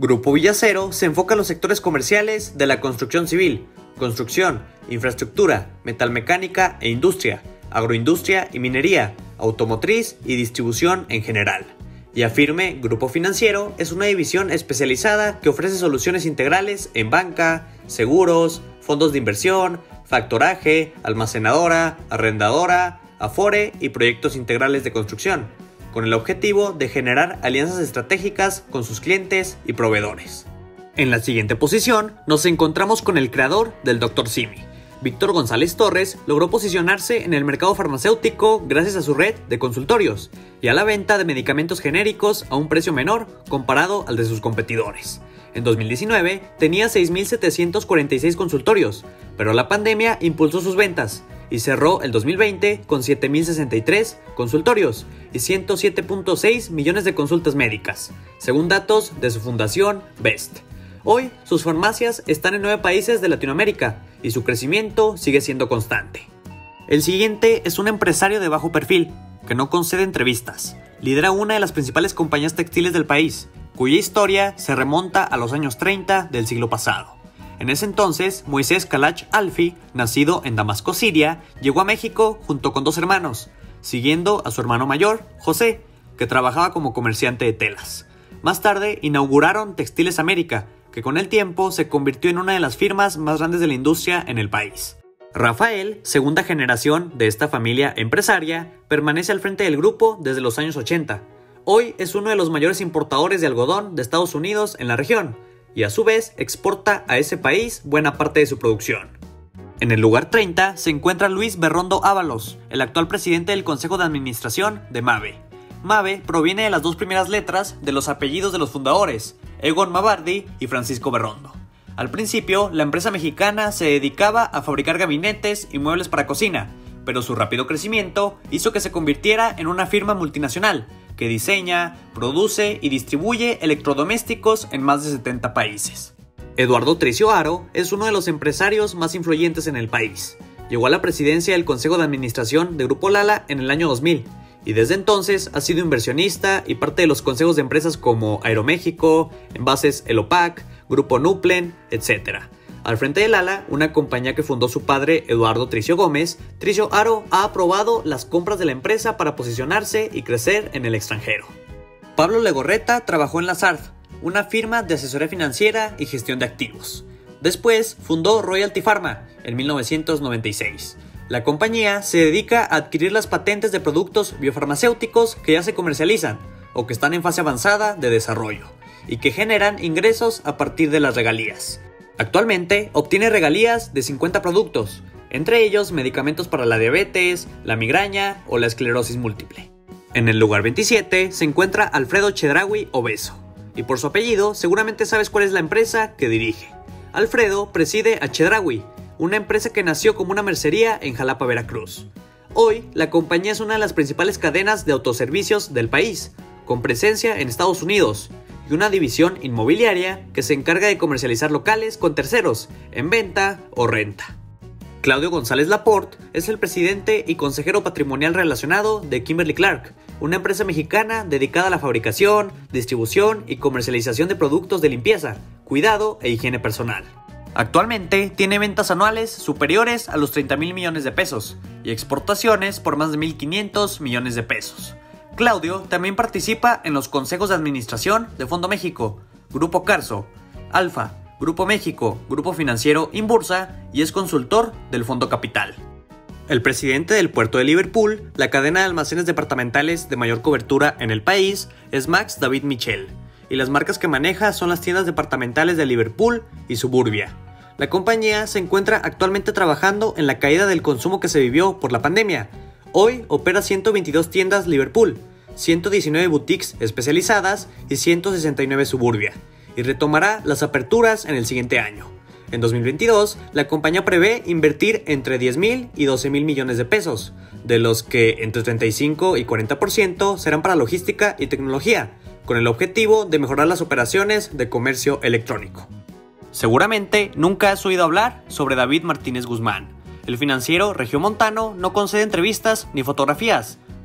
S1: Grupo Villacero se enfoca en los sectores comerciales de la construcción civil, construcción, infraestructura, metalmecánica e industria, agroindustria y minería, automotriz y distribución en general. Y Afirme Grupo Financiero es una división especializada que ofrece soluciones integrales en banca, seguros, fondos de inversión, factoraje, almacenadora, arrendadora, afore y proyectos integrales de construcción, con el objetivo de generar alianzas estratégicas con sus clientes y proveedores. En la siguiente posición nos encontramos con el creador del doctor Simi. Víctor González Torres logró posicionarse en el mercado farmacéutico gracias a su red de consultorios y a la venta de medicamentos genéricos a un precio menor comparado al de sus competidores. En dos mil diecinueve tenía seis mil setecientos cuarenta y seis consultorios, pero la pandemia impulsó sus ventas y cerró el dos mil veinte con siete mil sesenta y tres consultorios y ciento siete punto seis millones de consultas médicas, según datos de su fundación Best. Hoy, sus farmacias están en nueve países de Latinoamérica y su crecimiento sigue siendo constante. El siguiente es un empresario de bajo perfil, que no concede entrevistas. Lidera una de las principales compañías textiles del país, cuya historia se remonta a los años treinta del siglo pasado. En ese entonces, Moisés Kalach Alfi, nacido en Damasco, Siria, llegó a México junto con dos hermanos, siguiendo a su hermano mayor, José, que trabajaba como comerciante de telas. Más tarde inauguraron Textiles América, que con el tiempo se convirtió en una de las firmas más grandes de la industria en el país. Rafael, segunda generación de esta familia empresaria, permanece al frente del grupo desde los años ochenta. Hoy es uno de los mayores importadores de algodón de Estados Unidos en la región, y a su vez exporta a ese país buena parte de su producción. En el lugar treinta se encuentra Luis Berrondo Ábalos, el actual presidente del Consejo de Administración de Mave. Mave proviene de las dos primeras letras de los apellidos de los fundadores, Egon Mabardi y Francisco Berrondo. Al principio, la empresa mexicana se dedicaba a fabricar gabinetes y muebles para cocina, pero su rápido crecimiento hizo que se convirtiera en una firma multinacional que diseña, produce y distribuye electrodomésticos en más de setenta países. Eduardo Tricio Aro es uno de los empresarios más influyentes en el país. Llegó a la presidencia del Consejo de Administración de Grupo Lala en el año dos mil, y desde entonces ha sido inversionista y parte de los consejos de empresas como Aeroméxico, Envases Elopac, Grupo Nuplen, etcétera. Al frente de Lala, una compañía que fundó su padre Eduardo Tricio Gómez, Tricio Aro ha aprobado las compras de la empresa para posicionarse y crecer en el extranjero. Pablo Legorreta trabajó en Lazard, una firma de asesoría financiera y gestión de activos. Después fundó Royalty Pharma en mil novecientos noventa y seis. La compañía se dedica a adquirir las patentes de productos biofarmacéuticos que ya se comercializan o que están en fase avanzada de desarrollo y que generan ingresos a partir de las regalías. Actualmente obtiene regalías de cincuenta productos, entre ellos medicamentos para la diabetes, la migraña o la esclerosis múltiple. En el lugar veintisiete se encuentra Alfredo Chedraui Obeso, y por su apellido seguramente sabes cuál es la empresa que dirige. Alfredo preside a Chedraui, una empresa que nació como una mercería en Jalapa, Veracruz. Hoy, la compañía es una de las principales cadenas de autoservicios del país, con presencia en Estados Unidos, y una división inmobiliaria que se encarga de comercializar locales con terceros, en venta o renta. Claudio González Laporte es el presidente y consejero patrimonial relacionado de Kimberly-Clark, una empresa mexicana dedicada a la fabricación, distribución y comercialización de productos de limpieza, cuidado e higiene personal. Actualmente tiene ventas anuales superiores a los treinta mil millones de pesos y exportaciones por más de mil quinientos millones de pesos. Claudio también participa en los consejos de administración de Fondo México, Grupo Carso, Alfa, Grupo México, Grupo Financiero Inbursa y es consultor del Fondo Capital. El presidente del puerto de Liverpool, la cadena de almacenes departamentales de mayor cobertura en el país, es Max David Michel, y las marcas que maneja son las tiendas departamentales de Liverpool y Suburbia. La compañía se encuentra actualmente trabajando en la caída del consumo que se vivió por la pandemia. Hoy opera ciento veintidós tiendas Liverpool, ciento diecinueve boutiques especializadas y ciento sesenta y nueve Suburbia, y retomará las aperturas en el siguiente año. En dos mil veintidós, la compañía prevé invertir entre diez mil y doce mil millones de pesos, de los que entre treinta y cinco y cuarenta por ciento serán para logística y tecnología, con el objetivo de mejorar las operaciones de comercio electrónico. Seguramente nunca has oído hablar sobre David Martínez Guzmán. El financiero regiomontano no concede entrevistas ni fotografías,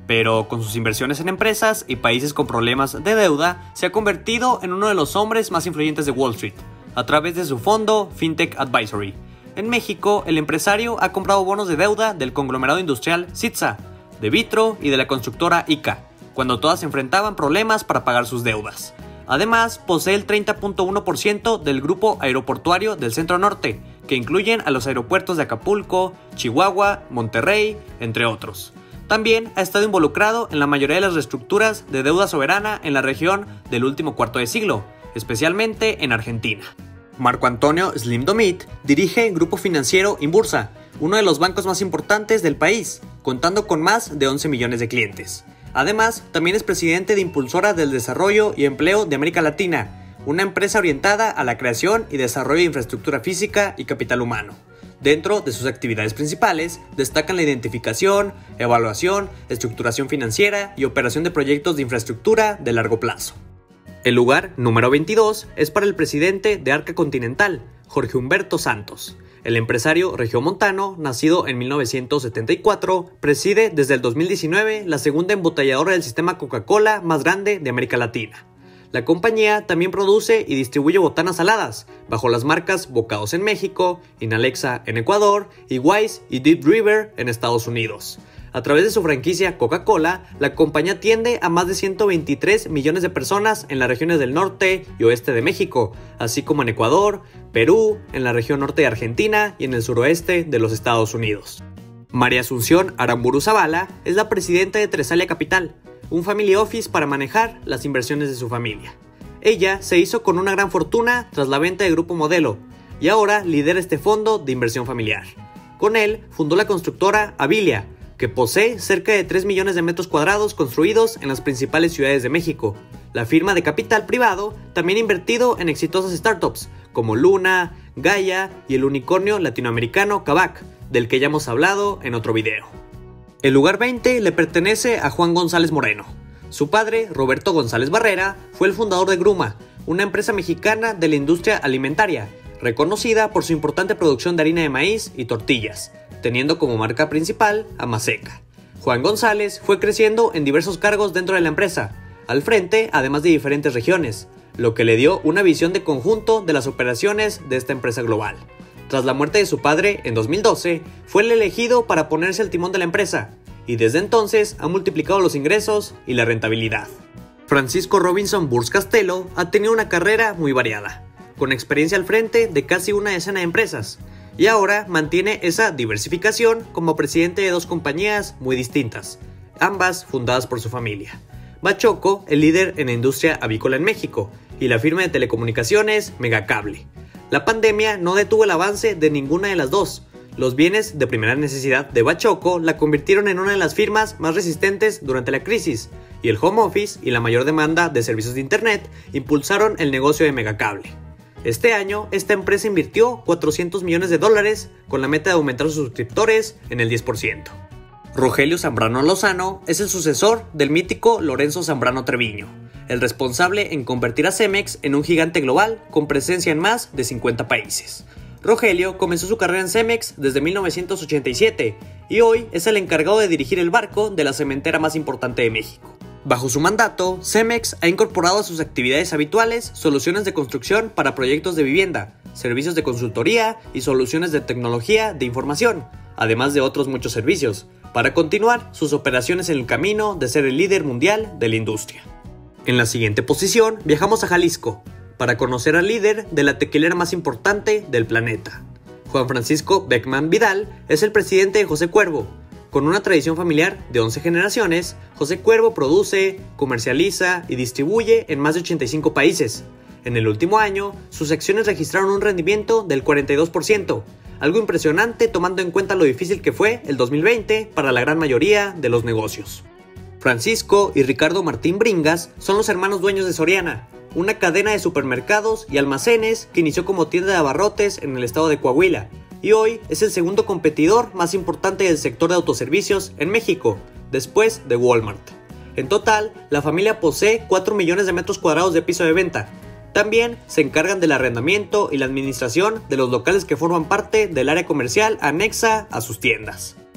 S1: pero con sus inversiones en empresas y países con problemas de deuda, se ha convertido en uno de los hombres más influyentes de Wall Street, a través de su fondo FinTech Advisory. En México, el empresario ha comprado bonos de deuda del conglomerado industrial Sitza, de Vitro y de la constructora I C A, cuando todas enfrentaban problemas para pagar sus deudas. Además, posee el treinta punto uno por ciento del grupo aeroportuario del Centro Norte, que incluyen a los aeropuertos de Acapulco, Chihuahua, Monterrey, entre otros. También ha estado involucrado en la mayoría de las reestructuras de deuda soberana en la región del último cuarto de siglo, especialmente en Argentina. Marco Antonio Slim Domit dirige Grupo Financiero Inbursa, uno de los bancos más importantes del país, contando con más de once millones de clientes. Además, también es presidente de Impulsora del Desarrollo y Empleo de América Latina, una empresa orientada a la creación y desarrollo de infraestructura física y capital humano. Dentro de sus actividades principales destacan la identificación, evaluación, estructuración financiera y operación de proyectos de infraestructura de largo plazo. El lugar número veintidós es para el presidente de Arca Continental, Jorge Humberto Santos. El empresario regiomontano, nacido en mil novecientos setenta y cuatro, preside desde el dos mil diecinueve la segunda embotelladora del sistema Coca-Cola más grande de América Latina. La compañía también produce y distribuye botanas saladas, bajo las marcas Bocados en México, Inalexa en Ecuador y Wise y Deep River en Estados Unidos. A través de su franquicia Coca-Cola, la compañía atiende a más de ciento veintitrés millones de personas en las regiones del norte y oeste de México, así como en Ecuador, Perú, en la región norte de Argentina y en el suroeste de los Estados Unidos. María Asunción Aramburu Zavala es la presidenta de Tresalia Capital, un family office para manejar las inversiones de su familia. Ella se hizo con una gran fortuna tras la venta de Grupo Modelo y ahora lidera este fondo de inversión familiar. Con él fundó la constructora Avilia, que posee cerca de tres millones de metros cuadrados construidos en las principales ciudades de México. La firma de capital privado también ha invertido en exitosas startups como Luna, Gaia y el unicornio latinoamericano Kavak, del que ya hemos hablado en otro video. El lugar veinte le pertenece a Juan González Moreno. Su padre, Roberto González Barrera, fue el fundador de Gruma, una empresa mexicana de la industria alimentaria, reconocida por su importante producción de harina de maíz y tortillas, teniendo como marca principal a Maseca. Juan González fue creciendo en diversos cargos dentro de la empresa, al frente además de diferentes regiones, lo que le dio una visión de conjunto de las operaciones de esta empresa global. Tras la muerte de su padre en dos mil doce, fue el elegido para ponerse al timón de la empresa, y desde entonces ha multiplicado los ingresos y la rentabilidad. Francisco Robinson Burs Castelo ha tenido una carrera muy variada, con experiencia al frente de casi una decena de empresas, y ahora mantiene esa diversificación como presidente de dos compañías muy distintas, ambas fundadas por su familia. Bachoco, el líder en la industria avícola en México, y la firma de telecomunicaciones Megacable. La pandemia no detuvo el avance de ninguna de las dos. Los bienes de primera necesidad de Bachoco la convirtieron en una de las firmas más resistentes durante la crisis, y el home office y la mayor demanda de servicios de internet impulsaron el negocio de Megacable. Este año, esta empresa invirtió cuatrocientos millones de dólares con la meta de aumentar sus suscriptores en el diez por ciento. Rogelio Zambrano Lozano es el sucesor del mítico Lorenzo Zambrano Treviño, el responsable en convertir a Cemex en un gigante global con presencia en más de cincuenta países. Rogelio comenzó su carrera en Cemex desde mil novecientos ochenta y siete y hoy es el encargado de dirigir el barco de la cementera más importante de México. Bajo su mandato, Cemex ha incorporado a sus actividades habituales soluciones de construcción para proyectos de vivienda, servicios de consultoría y soluciones de tecnología de información, además de otros muchos servicios, para continuar sus operaciones en el camino de ser el líder mundial de la industria. En la siguiente posición viajamos a Jalisco, para conocer al líder de la tequilera más importante del planeta. Juan Francisco Beckman Vidal es el presidente de José Cuervo. Con una tradición familiar de once generaciones, José Cuervo produce, comercializa y distribuye en más de ochenta y cinco países. En el último año, sus acciones registraron un rendimiento del cuarenta y dos por ciento, algo impresionante tomando en cuenta lo difícil que fue el dos mil veinte para la gran mayoría de los negocios. Francisco y Ricardo Martín Bringas son los hermanos dueños de Soriana, una cadena de supermercados y almacenes que inició como tienda de abarrotes en el estado de Coahuila, y hoy es el segundo competidor más importante del sector de autoservicios en México, después de Walmart. En total, la familia posee cuatro millones de metros cuadrados de piso de venta. También se encargan del arrendamiento y la administración de los locales que forman parte del área comercial anexa a sus tiendas.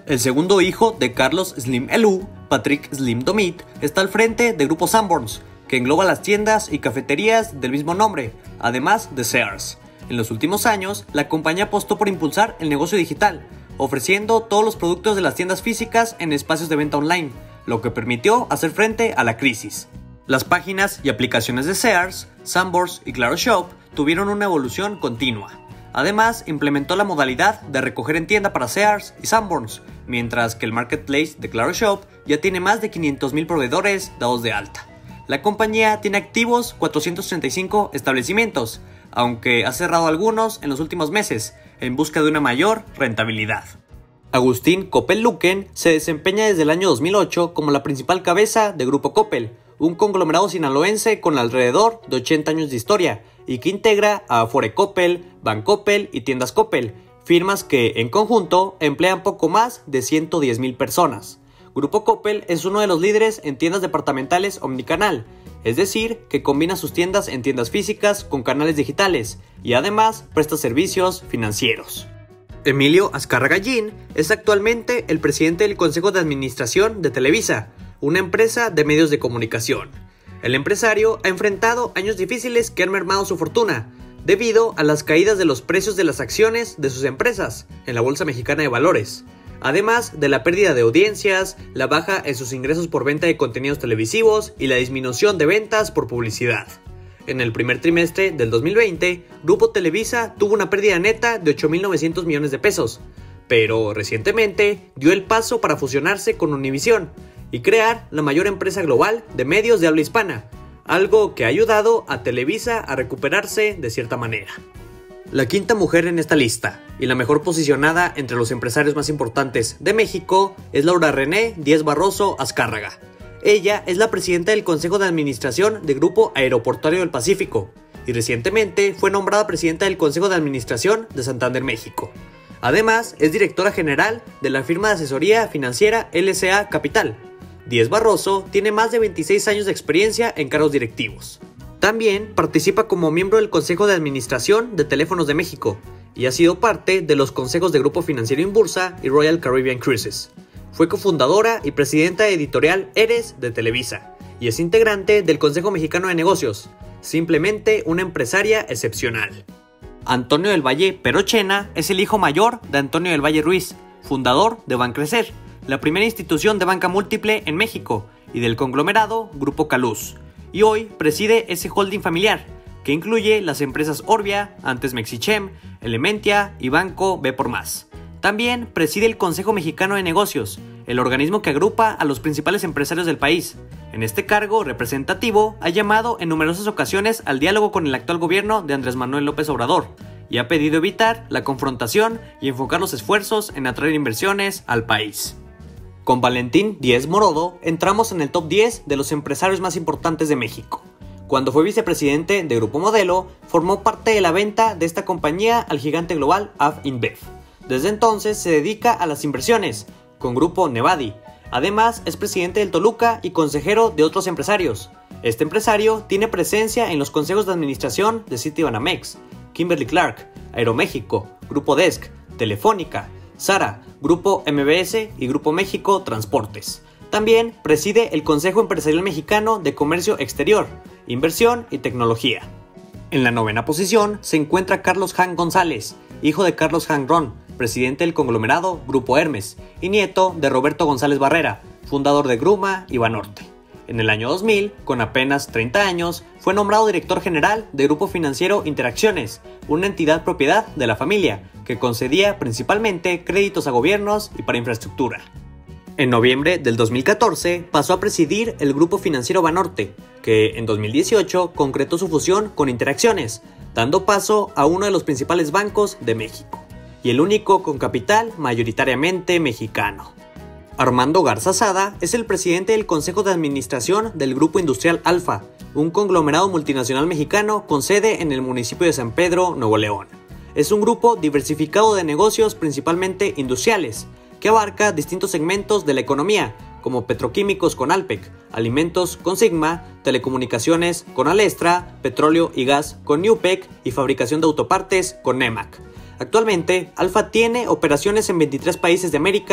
S1: El segundo hijo de Carlos Slim Helú, Patrick Slim Domit, está al frente de Grupo Sanborns, que engloba las tiendas y cafeterías del mismo nombre, además de Sears. En los últimos años, la compañía apostó por impulsar el negocio digital, ofreciendo todos los productos de las tiendas físicas en espacios de venta online, lo que permitió hacer frente a la crisis. Las páginas y aplicaciones de Sears, Sanborns y Claro Shop tuvieron una evolución continua. Además, implementó la modalidad de recoger en tienda para Sears y Sanborns, mientras que el marketplace de Claro Shop ya tiene más de quinientos mil proveedores dados de alta. La compañía tiene activos cuatrocientos treinta y cinco establecimientos, aunque ha cerrado algunos en los últimos meses, en busca de una mayor rentabilidad. Agustín Coppel Luken se desempeña desde el año dos mil ocho como la principal cabeza de Grupo Coppel, un conglomerado sinaloense con alrededor de ochenta años de historia y que integra a Afore Coppel, Bancoppel y Tiendas Coppel, firmas que en conjunto emplean poco más de ciento diez mil personas. Grupo Coppel es uno de los líderes en tiendas departamentales omnicanal, es decir, que combina sus tiendas en tiendas físicas con canales digitales y además presta servicios financieros. Emilio Azcárraga Gin es actualmente el presidente del Consejo de Administración de Televisa, una empresa de medios de comunicación. El empresario ha enfrentado años difíciles que han mermado su fortuna, debido a las caídas de los precios de las acciones de sus empresas en la Bolsa Mexicana de Valores, además de la pérdida de audiencias, la baja en sus ingresos por venta de contenidos televisivos y la disminución de ventas por publicidad. En el primer trimestre del dos mil veinte, Grupo Televisa tuvo una pérdida neta de ocho mil novecientos millones de pesos, pero recientemente dio el paso para fusionarse con Univisión y crear la mayor empresa global de medios de habla hispana, algo que ha ayudado a Televisa a recuperarse de cierta manera. La quinta mujer en esta lista, y la mejor posicionada entre los empresarios más importantes de México, es Laura René Díez Barroso Azcárraga. Ella es la presidenta del Consejo de Administración de Grupo Aeroportuario del Pacífico, y recientemente fue nombrada presidenta del Consejo de Administración de Santander, México. Además, es directora general de la firma de asesoría financiera L C A Capital. Díez Barroso tiene más de veintiséis años de experiencia en cargos directivos. También participa como miembro del Consejo de Administración de Teléfonos de México y ha sido parte de los consejos de Grupo Financiero Inbursa y Royal Caribbean Cruises. Fue cofundadora y presidenta editorial Eres de Televisa y es integrante del Consejo Mexicano de Negocios, simplemente una empresaria excepcional. Antonio del Valle Perochena es el hijo mayor de Antonio del Valle Ruiz, fundador de Bancrecer, la primera institución de banca múltiple en México, y del conglomerado Grupo Caluz, y hoy preside ese holding familiar, que incluye las empresas Orbia, antes Mexichem, Elementia y Banco B por Más. También preside el Consejo Mexicano de Negocios, el organismo que agrupa a los principales empresarios del país. En este cargo representativo ha llamado en numerosas ocasiones al diálogo con el actual gobierno de Andrés Manuel López Obrador y ha pedido evitar la confrontación y enfocar los esfuerzos en atraer inversiones al país. Con Valentín Díez Morodo entramos en el top diez de los empresarios más importantes de México. Cuando fue vicepresidente de Grupo Modelo, formó parte de la venta de esta compañía al gigante global A F InBev. Desde entonces se dedica a las inversiones, con Grupo Nevadi. Además, es presidente del Toluca y consejero de otros empresarios. Este empresario tiene presencia en los consejos de administración de Citibanamex, Kimberly-Clark, Aeroméxico, Grupo Desk, Telefónica, Sara, Grupo M B S y Grupo México Transportes. También preside el Consejo Empresarial Mexicano de Comercio Exterior, Inversión y Tecnología. En la novena posición se encuentra Carlos Han González, hijo de Carlos Han Ron, presidente del conglomerado Grupo Hermes y nieto de Roberto González Barrera, fundador de Gruma y Banorte. En el año dos mil, con apenas treinta años, fue nombrado director general de Grupo Financiero Interacciones, una entidad propiedad de la familia, que concedía principalmente créditos a gobiernos y para infraestructura. En noviembre del dos mil catorce pasó a presidir el Grupo Financiero Banorte, que en dos mil dieciocho concretó su fusión con Interacciones, dando paso a uno de los principales bancos de México, y el único con capital mayoritariamente mexicano. Armando Garza Sada es el presidente del Consejo de Administración del Grupo Industrial Alfa, un conglomerado multinacional mexicano con sede en el municipio de San Pedro, Nuevo León. Es un grupo diversificado de negocios principalmente industriales, que abarca distintos segmentos de la economía, como petroquímicos con Alpec, alimentos con Sigma, telecomunicaciones con Alestra, petróleo y gas con Newpec y fabricación de autopartes con Nemac. Actualmente, Alfa tiene operaciones en veintitrés países de América,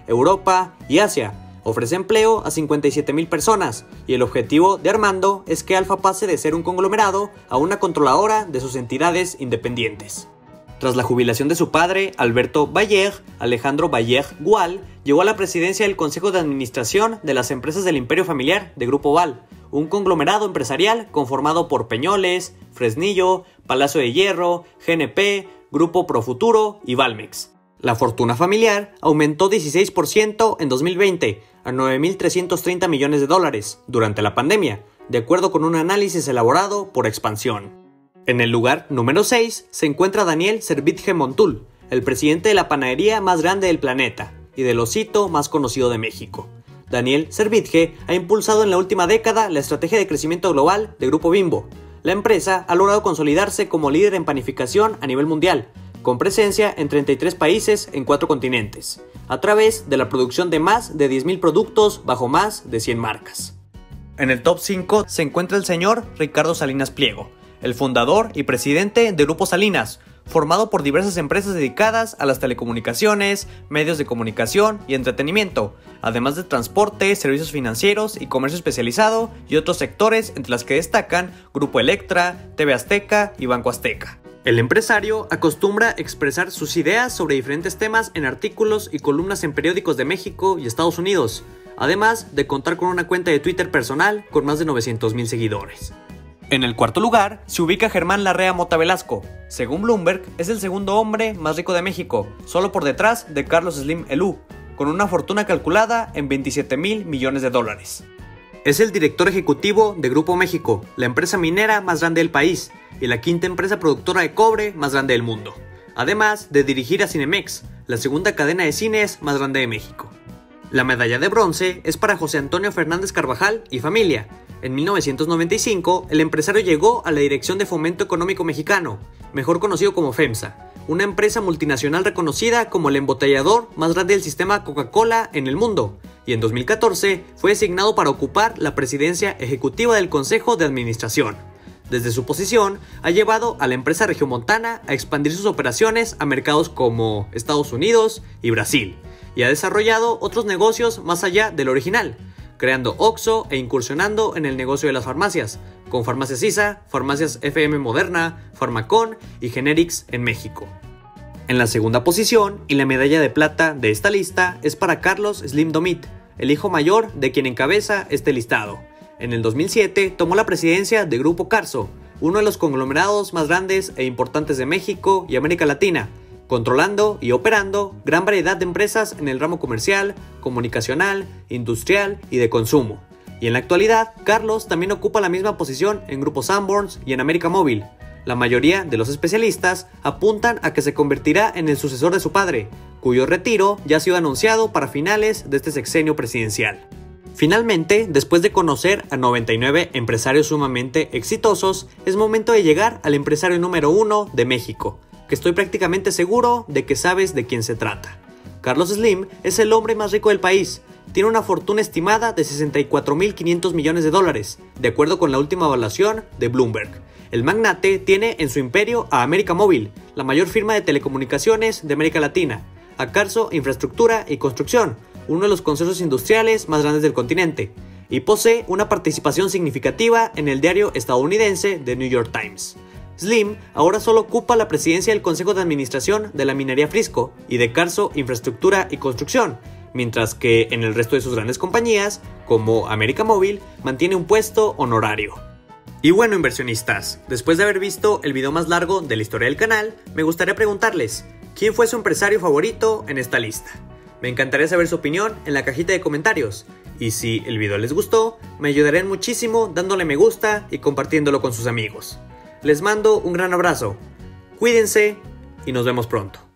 S1: Europa y Asia. Ofrece empleo a cincuenta y siete mil personas y el objetivo de Armando es que Alfa pase de ser un conglomerado a una controladora de sus entidades independientes. Tras la jubilación de su padre, Alberto Bayer, Alejandro Bayer Gual llegó a la presidencia del Consejo de Administración de las Empresas del Imperio Familiar de Grupo Val, un conglomerado empresarial conformado por Peñoles, Fresnillo, Palacio de Hierro, G N P, Grupo Profuturo y Valmex. La fortuna familiar aumentó dieciséis por ciento en dos mil veinte a nueve mil trescientos treinta millones de dólares durante la pandemia, de acuerdo con un análisis elaborado por Expansión. En el lugar número seis se encuentra Daniel Servitje Montul, el presidente de la panadería más grande del planeta y del osito más conocido de México. Daniel Servitje ha impulsado en la última década la estrategia de crecimiento global de Grupo Bimbo. La empresa ha logrado consolidarse como líder en panificación a nivel mundial, con presencia en treinta y tres países en cuatro continentes, a través de la producción de más de diez mil productos bajo más de cien marcas. En el top cinco se encuentra el señor Ricardo Salinas Pliego, el fundador y presidente de Grupo Salinas, formado por diversas empresas dedicadas a las telecomunicaciones, medios de comunicación y entretenimiento, además de transporte, servicios financieros y comercio especializado y otros sectores entre las que destacan Grupo Electra, T V Azteca y Banco Azteca. El empresario acostumbra expresar sus ideas sobre diferentes temas en artículos y columnas en periódicos de México y Estados Unidos, además de contar con una cuenta de Twitter personal con más de novecientos mil seguidores. En el cuarto lugar se ubica Germán Larrea Mota Velasco. Según Bloomberg, es el segundo hombre más rico de México, solo por detrás de Carlos Slim Elú, con una fortuna calculada en veintisiete mil millones de dólares. Es el director ejecutivo de Grupo México, la empresa minera más grande del país y la quinta empresa productora de cobre más grande del mundo, además de dirigir a Cinemex, la segunda cadena de cines más grande de México. La medalla de bronce es para José Antonio Fernández Carvajal y familia. En mil novecientos noventa y cinco, el empresario llegó a la Dirección de Fomento Económico Mexicano, mejor conocido como FEMSA, una empresa multinacional reconocida como el embotellador más grande del sistema Coca-Cola en el mundo, y en dos mil catorce fue designado para ocupar la presidencia ejecutiva del Consejo de Administración. Desde su posición, ha llevado a la empresa regiomontana a expandir sus operaciones a mercados como Estados Unidos y Brasil, y ha desarrollado otros negocios más allá del original, creando Oxxo e incursionando en el negocio de las farmacias, con Farmacias ISA, Farmacias F M Moderna, Farmacon y Generics en México. En la segunda posición, y la medalla de plata de esta lista, es para Carlos Slim Domit, el hijo mayor de quien encabeza este listado. En el dos mil siete tomó la presidencia de Grupo Carso, uno de los conglomerados más grandes e importantes de México y América Latina, controlando y operando gran variedad de empresas en el ramo comercial, comunicacional, industrial y de consumo. Y en la actualidad, Carlos también ocupa la misma posición en Grupo Sanborns y en América Móvil. La mayoría de los especialistas apuntan a que se convertirá en el sucesor de su padre, cuyo retiro ya ha sido anunciado para finales de este sexenio presidencial. Finalmente, después de conocer a noventa y nueve empresarios sumamente exitosos, es momento de llegar al empresario número uno de México, que estoy prácticamente seguro de que sabes de quién se trata. Carlos Slim es el hombre más rico del país. Tiene una fortuna estimada de sesenta y cuatro mil quinientos millones de dólares, de acuerdo con la última evaluación de Bloomberg. El magnate tiene en su imperio a América Móvil, la mayor firma de telecomunicaciones de América Latina, a Carso Infraestructura y Construcción, uno de los consorcios industriales más grandes del continente, y posee una participación significativa en el diario estadounidense The New York Times. Slim ahora solo ocupa la presidencia del Consejo de Administración de la minería Frisco y de Carso Infraestructura y Construcción, mientras que en el resto de sus grandes compañías, como América Móvil, mantiene un puesto honorario. Y bueno, inversionistas, después de haber visto el video más largo de la historia del canal, me gustaría preguntarles, ¿quién fue su empresario favorito en esta lista? Me encantaría saber su opinión en la cajita de comentarios, y si el video les gustó, me ayudarían muchísimo dándole me gusta y compartiéndolo con sus amigos. Les mando un gran abrazo, cuídense y nos vemos pronto.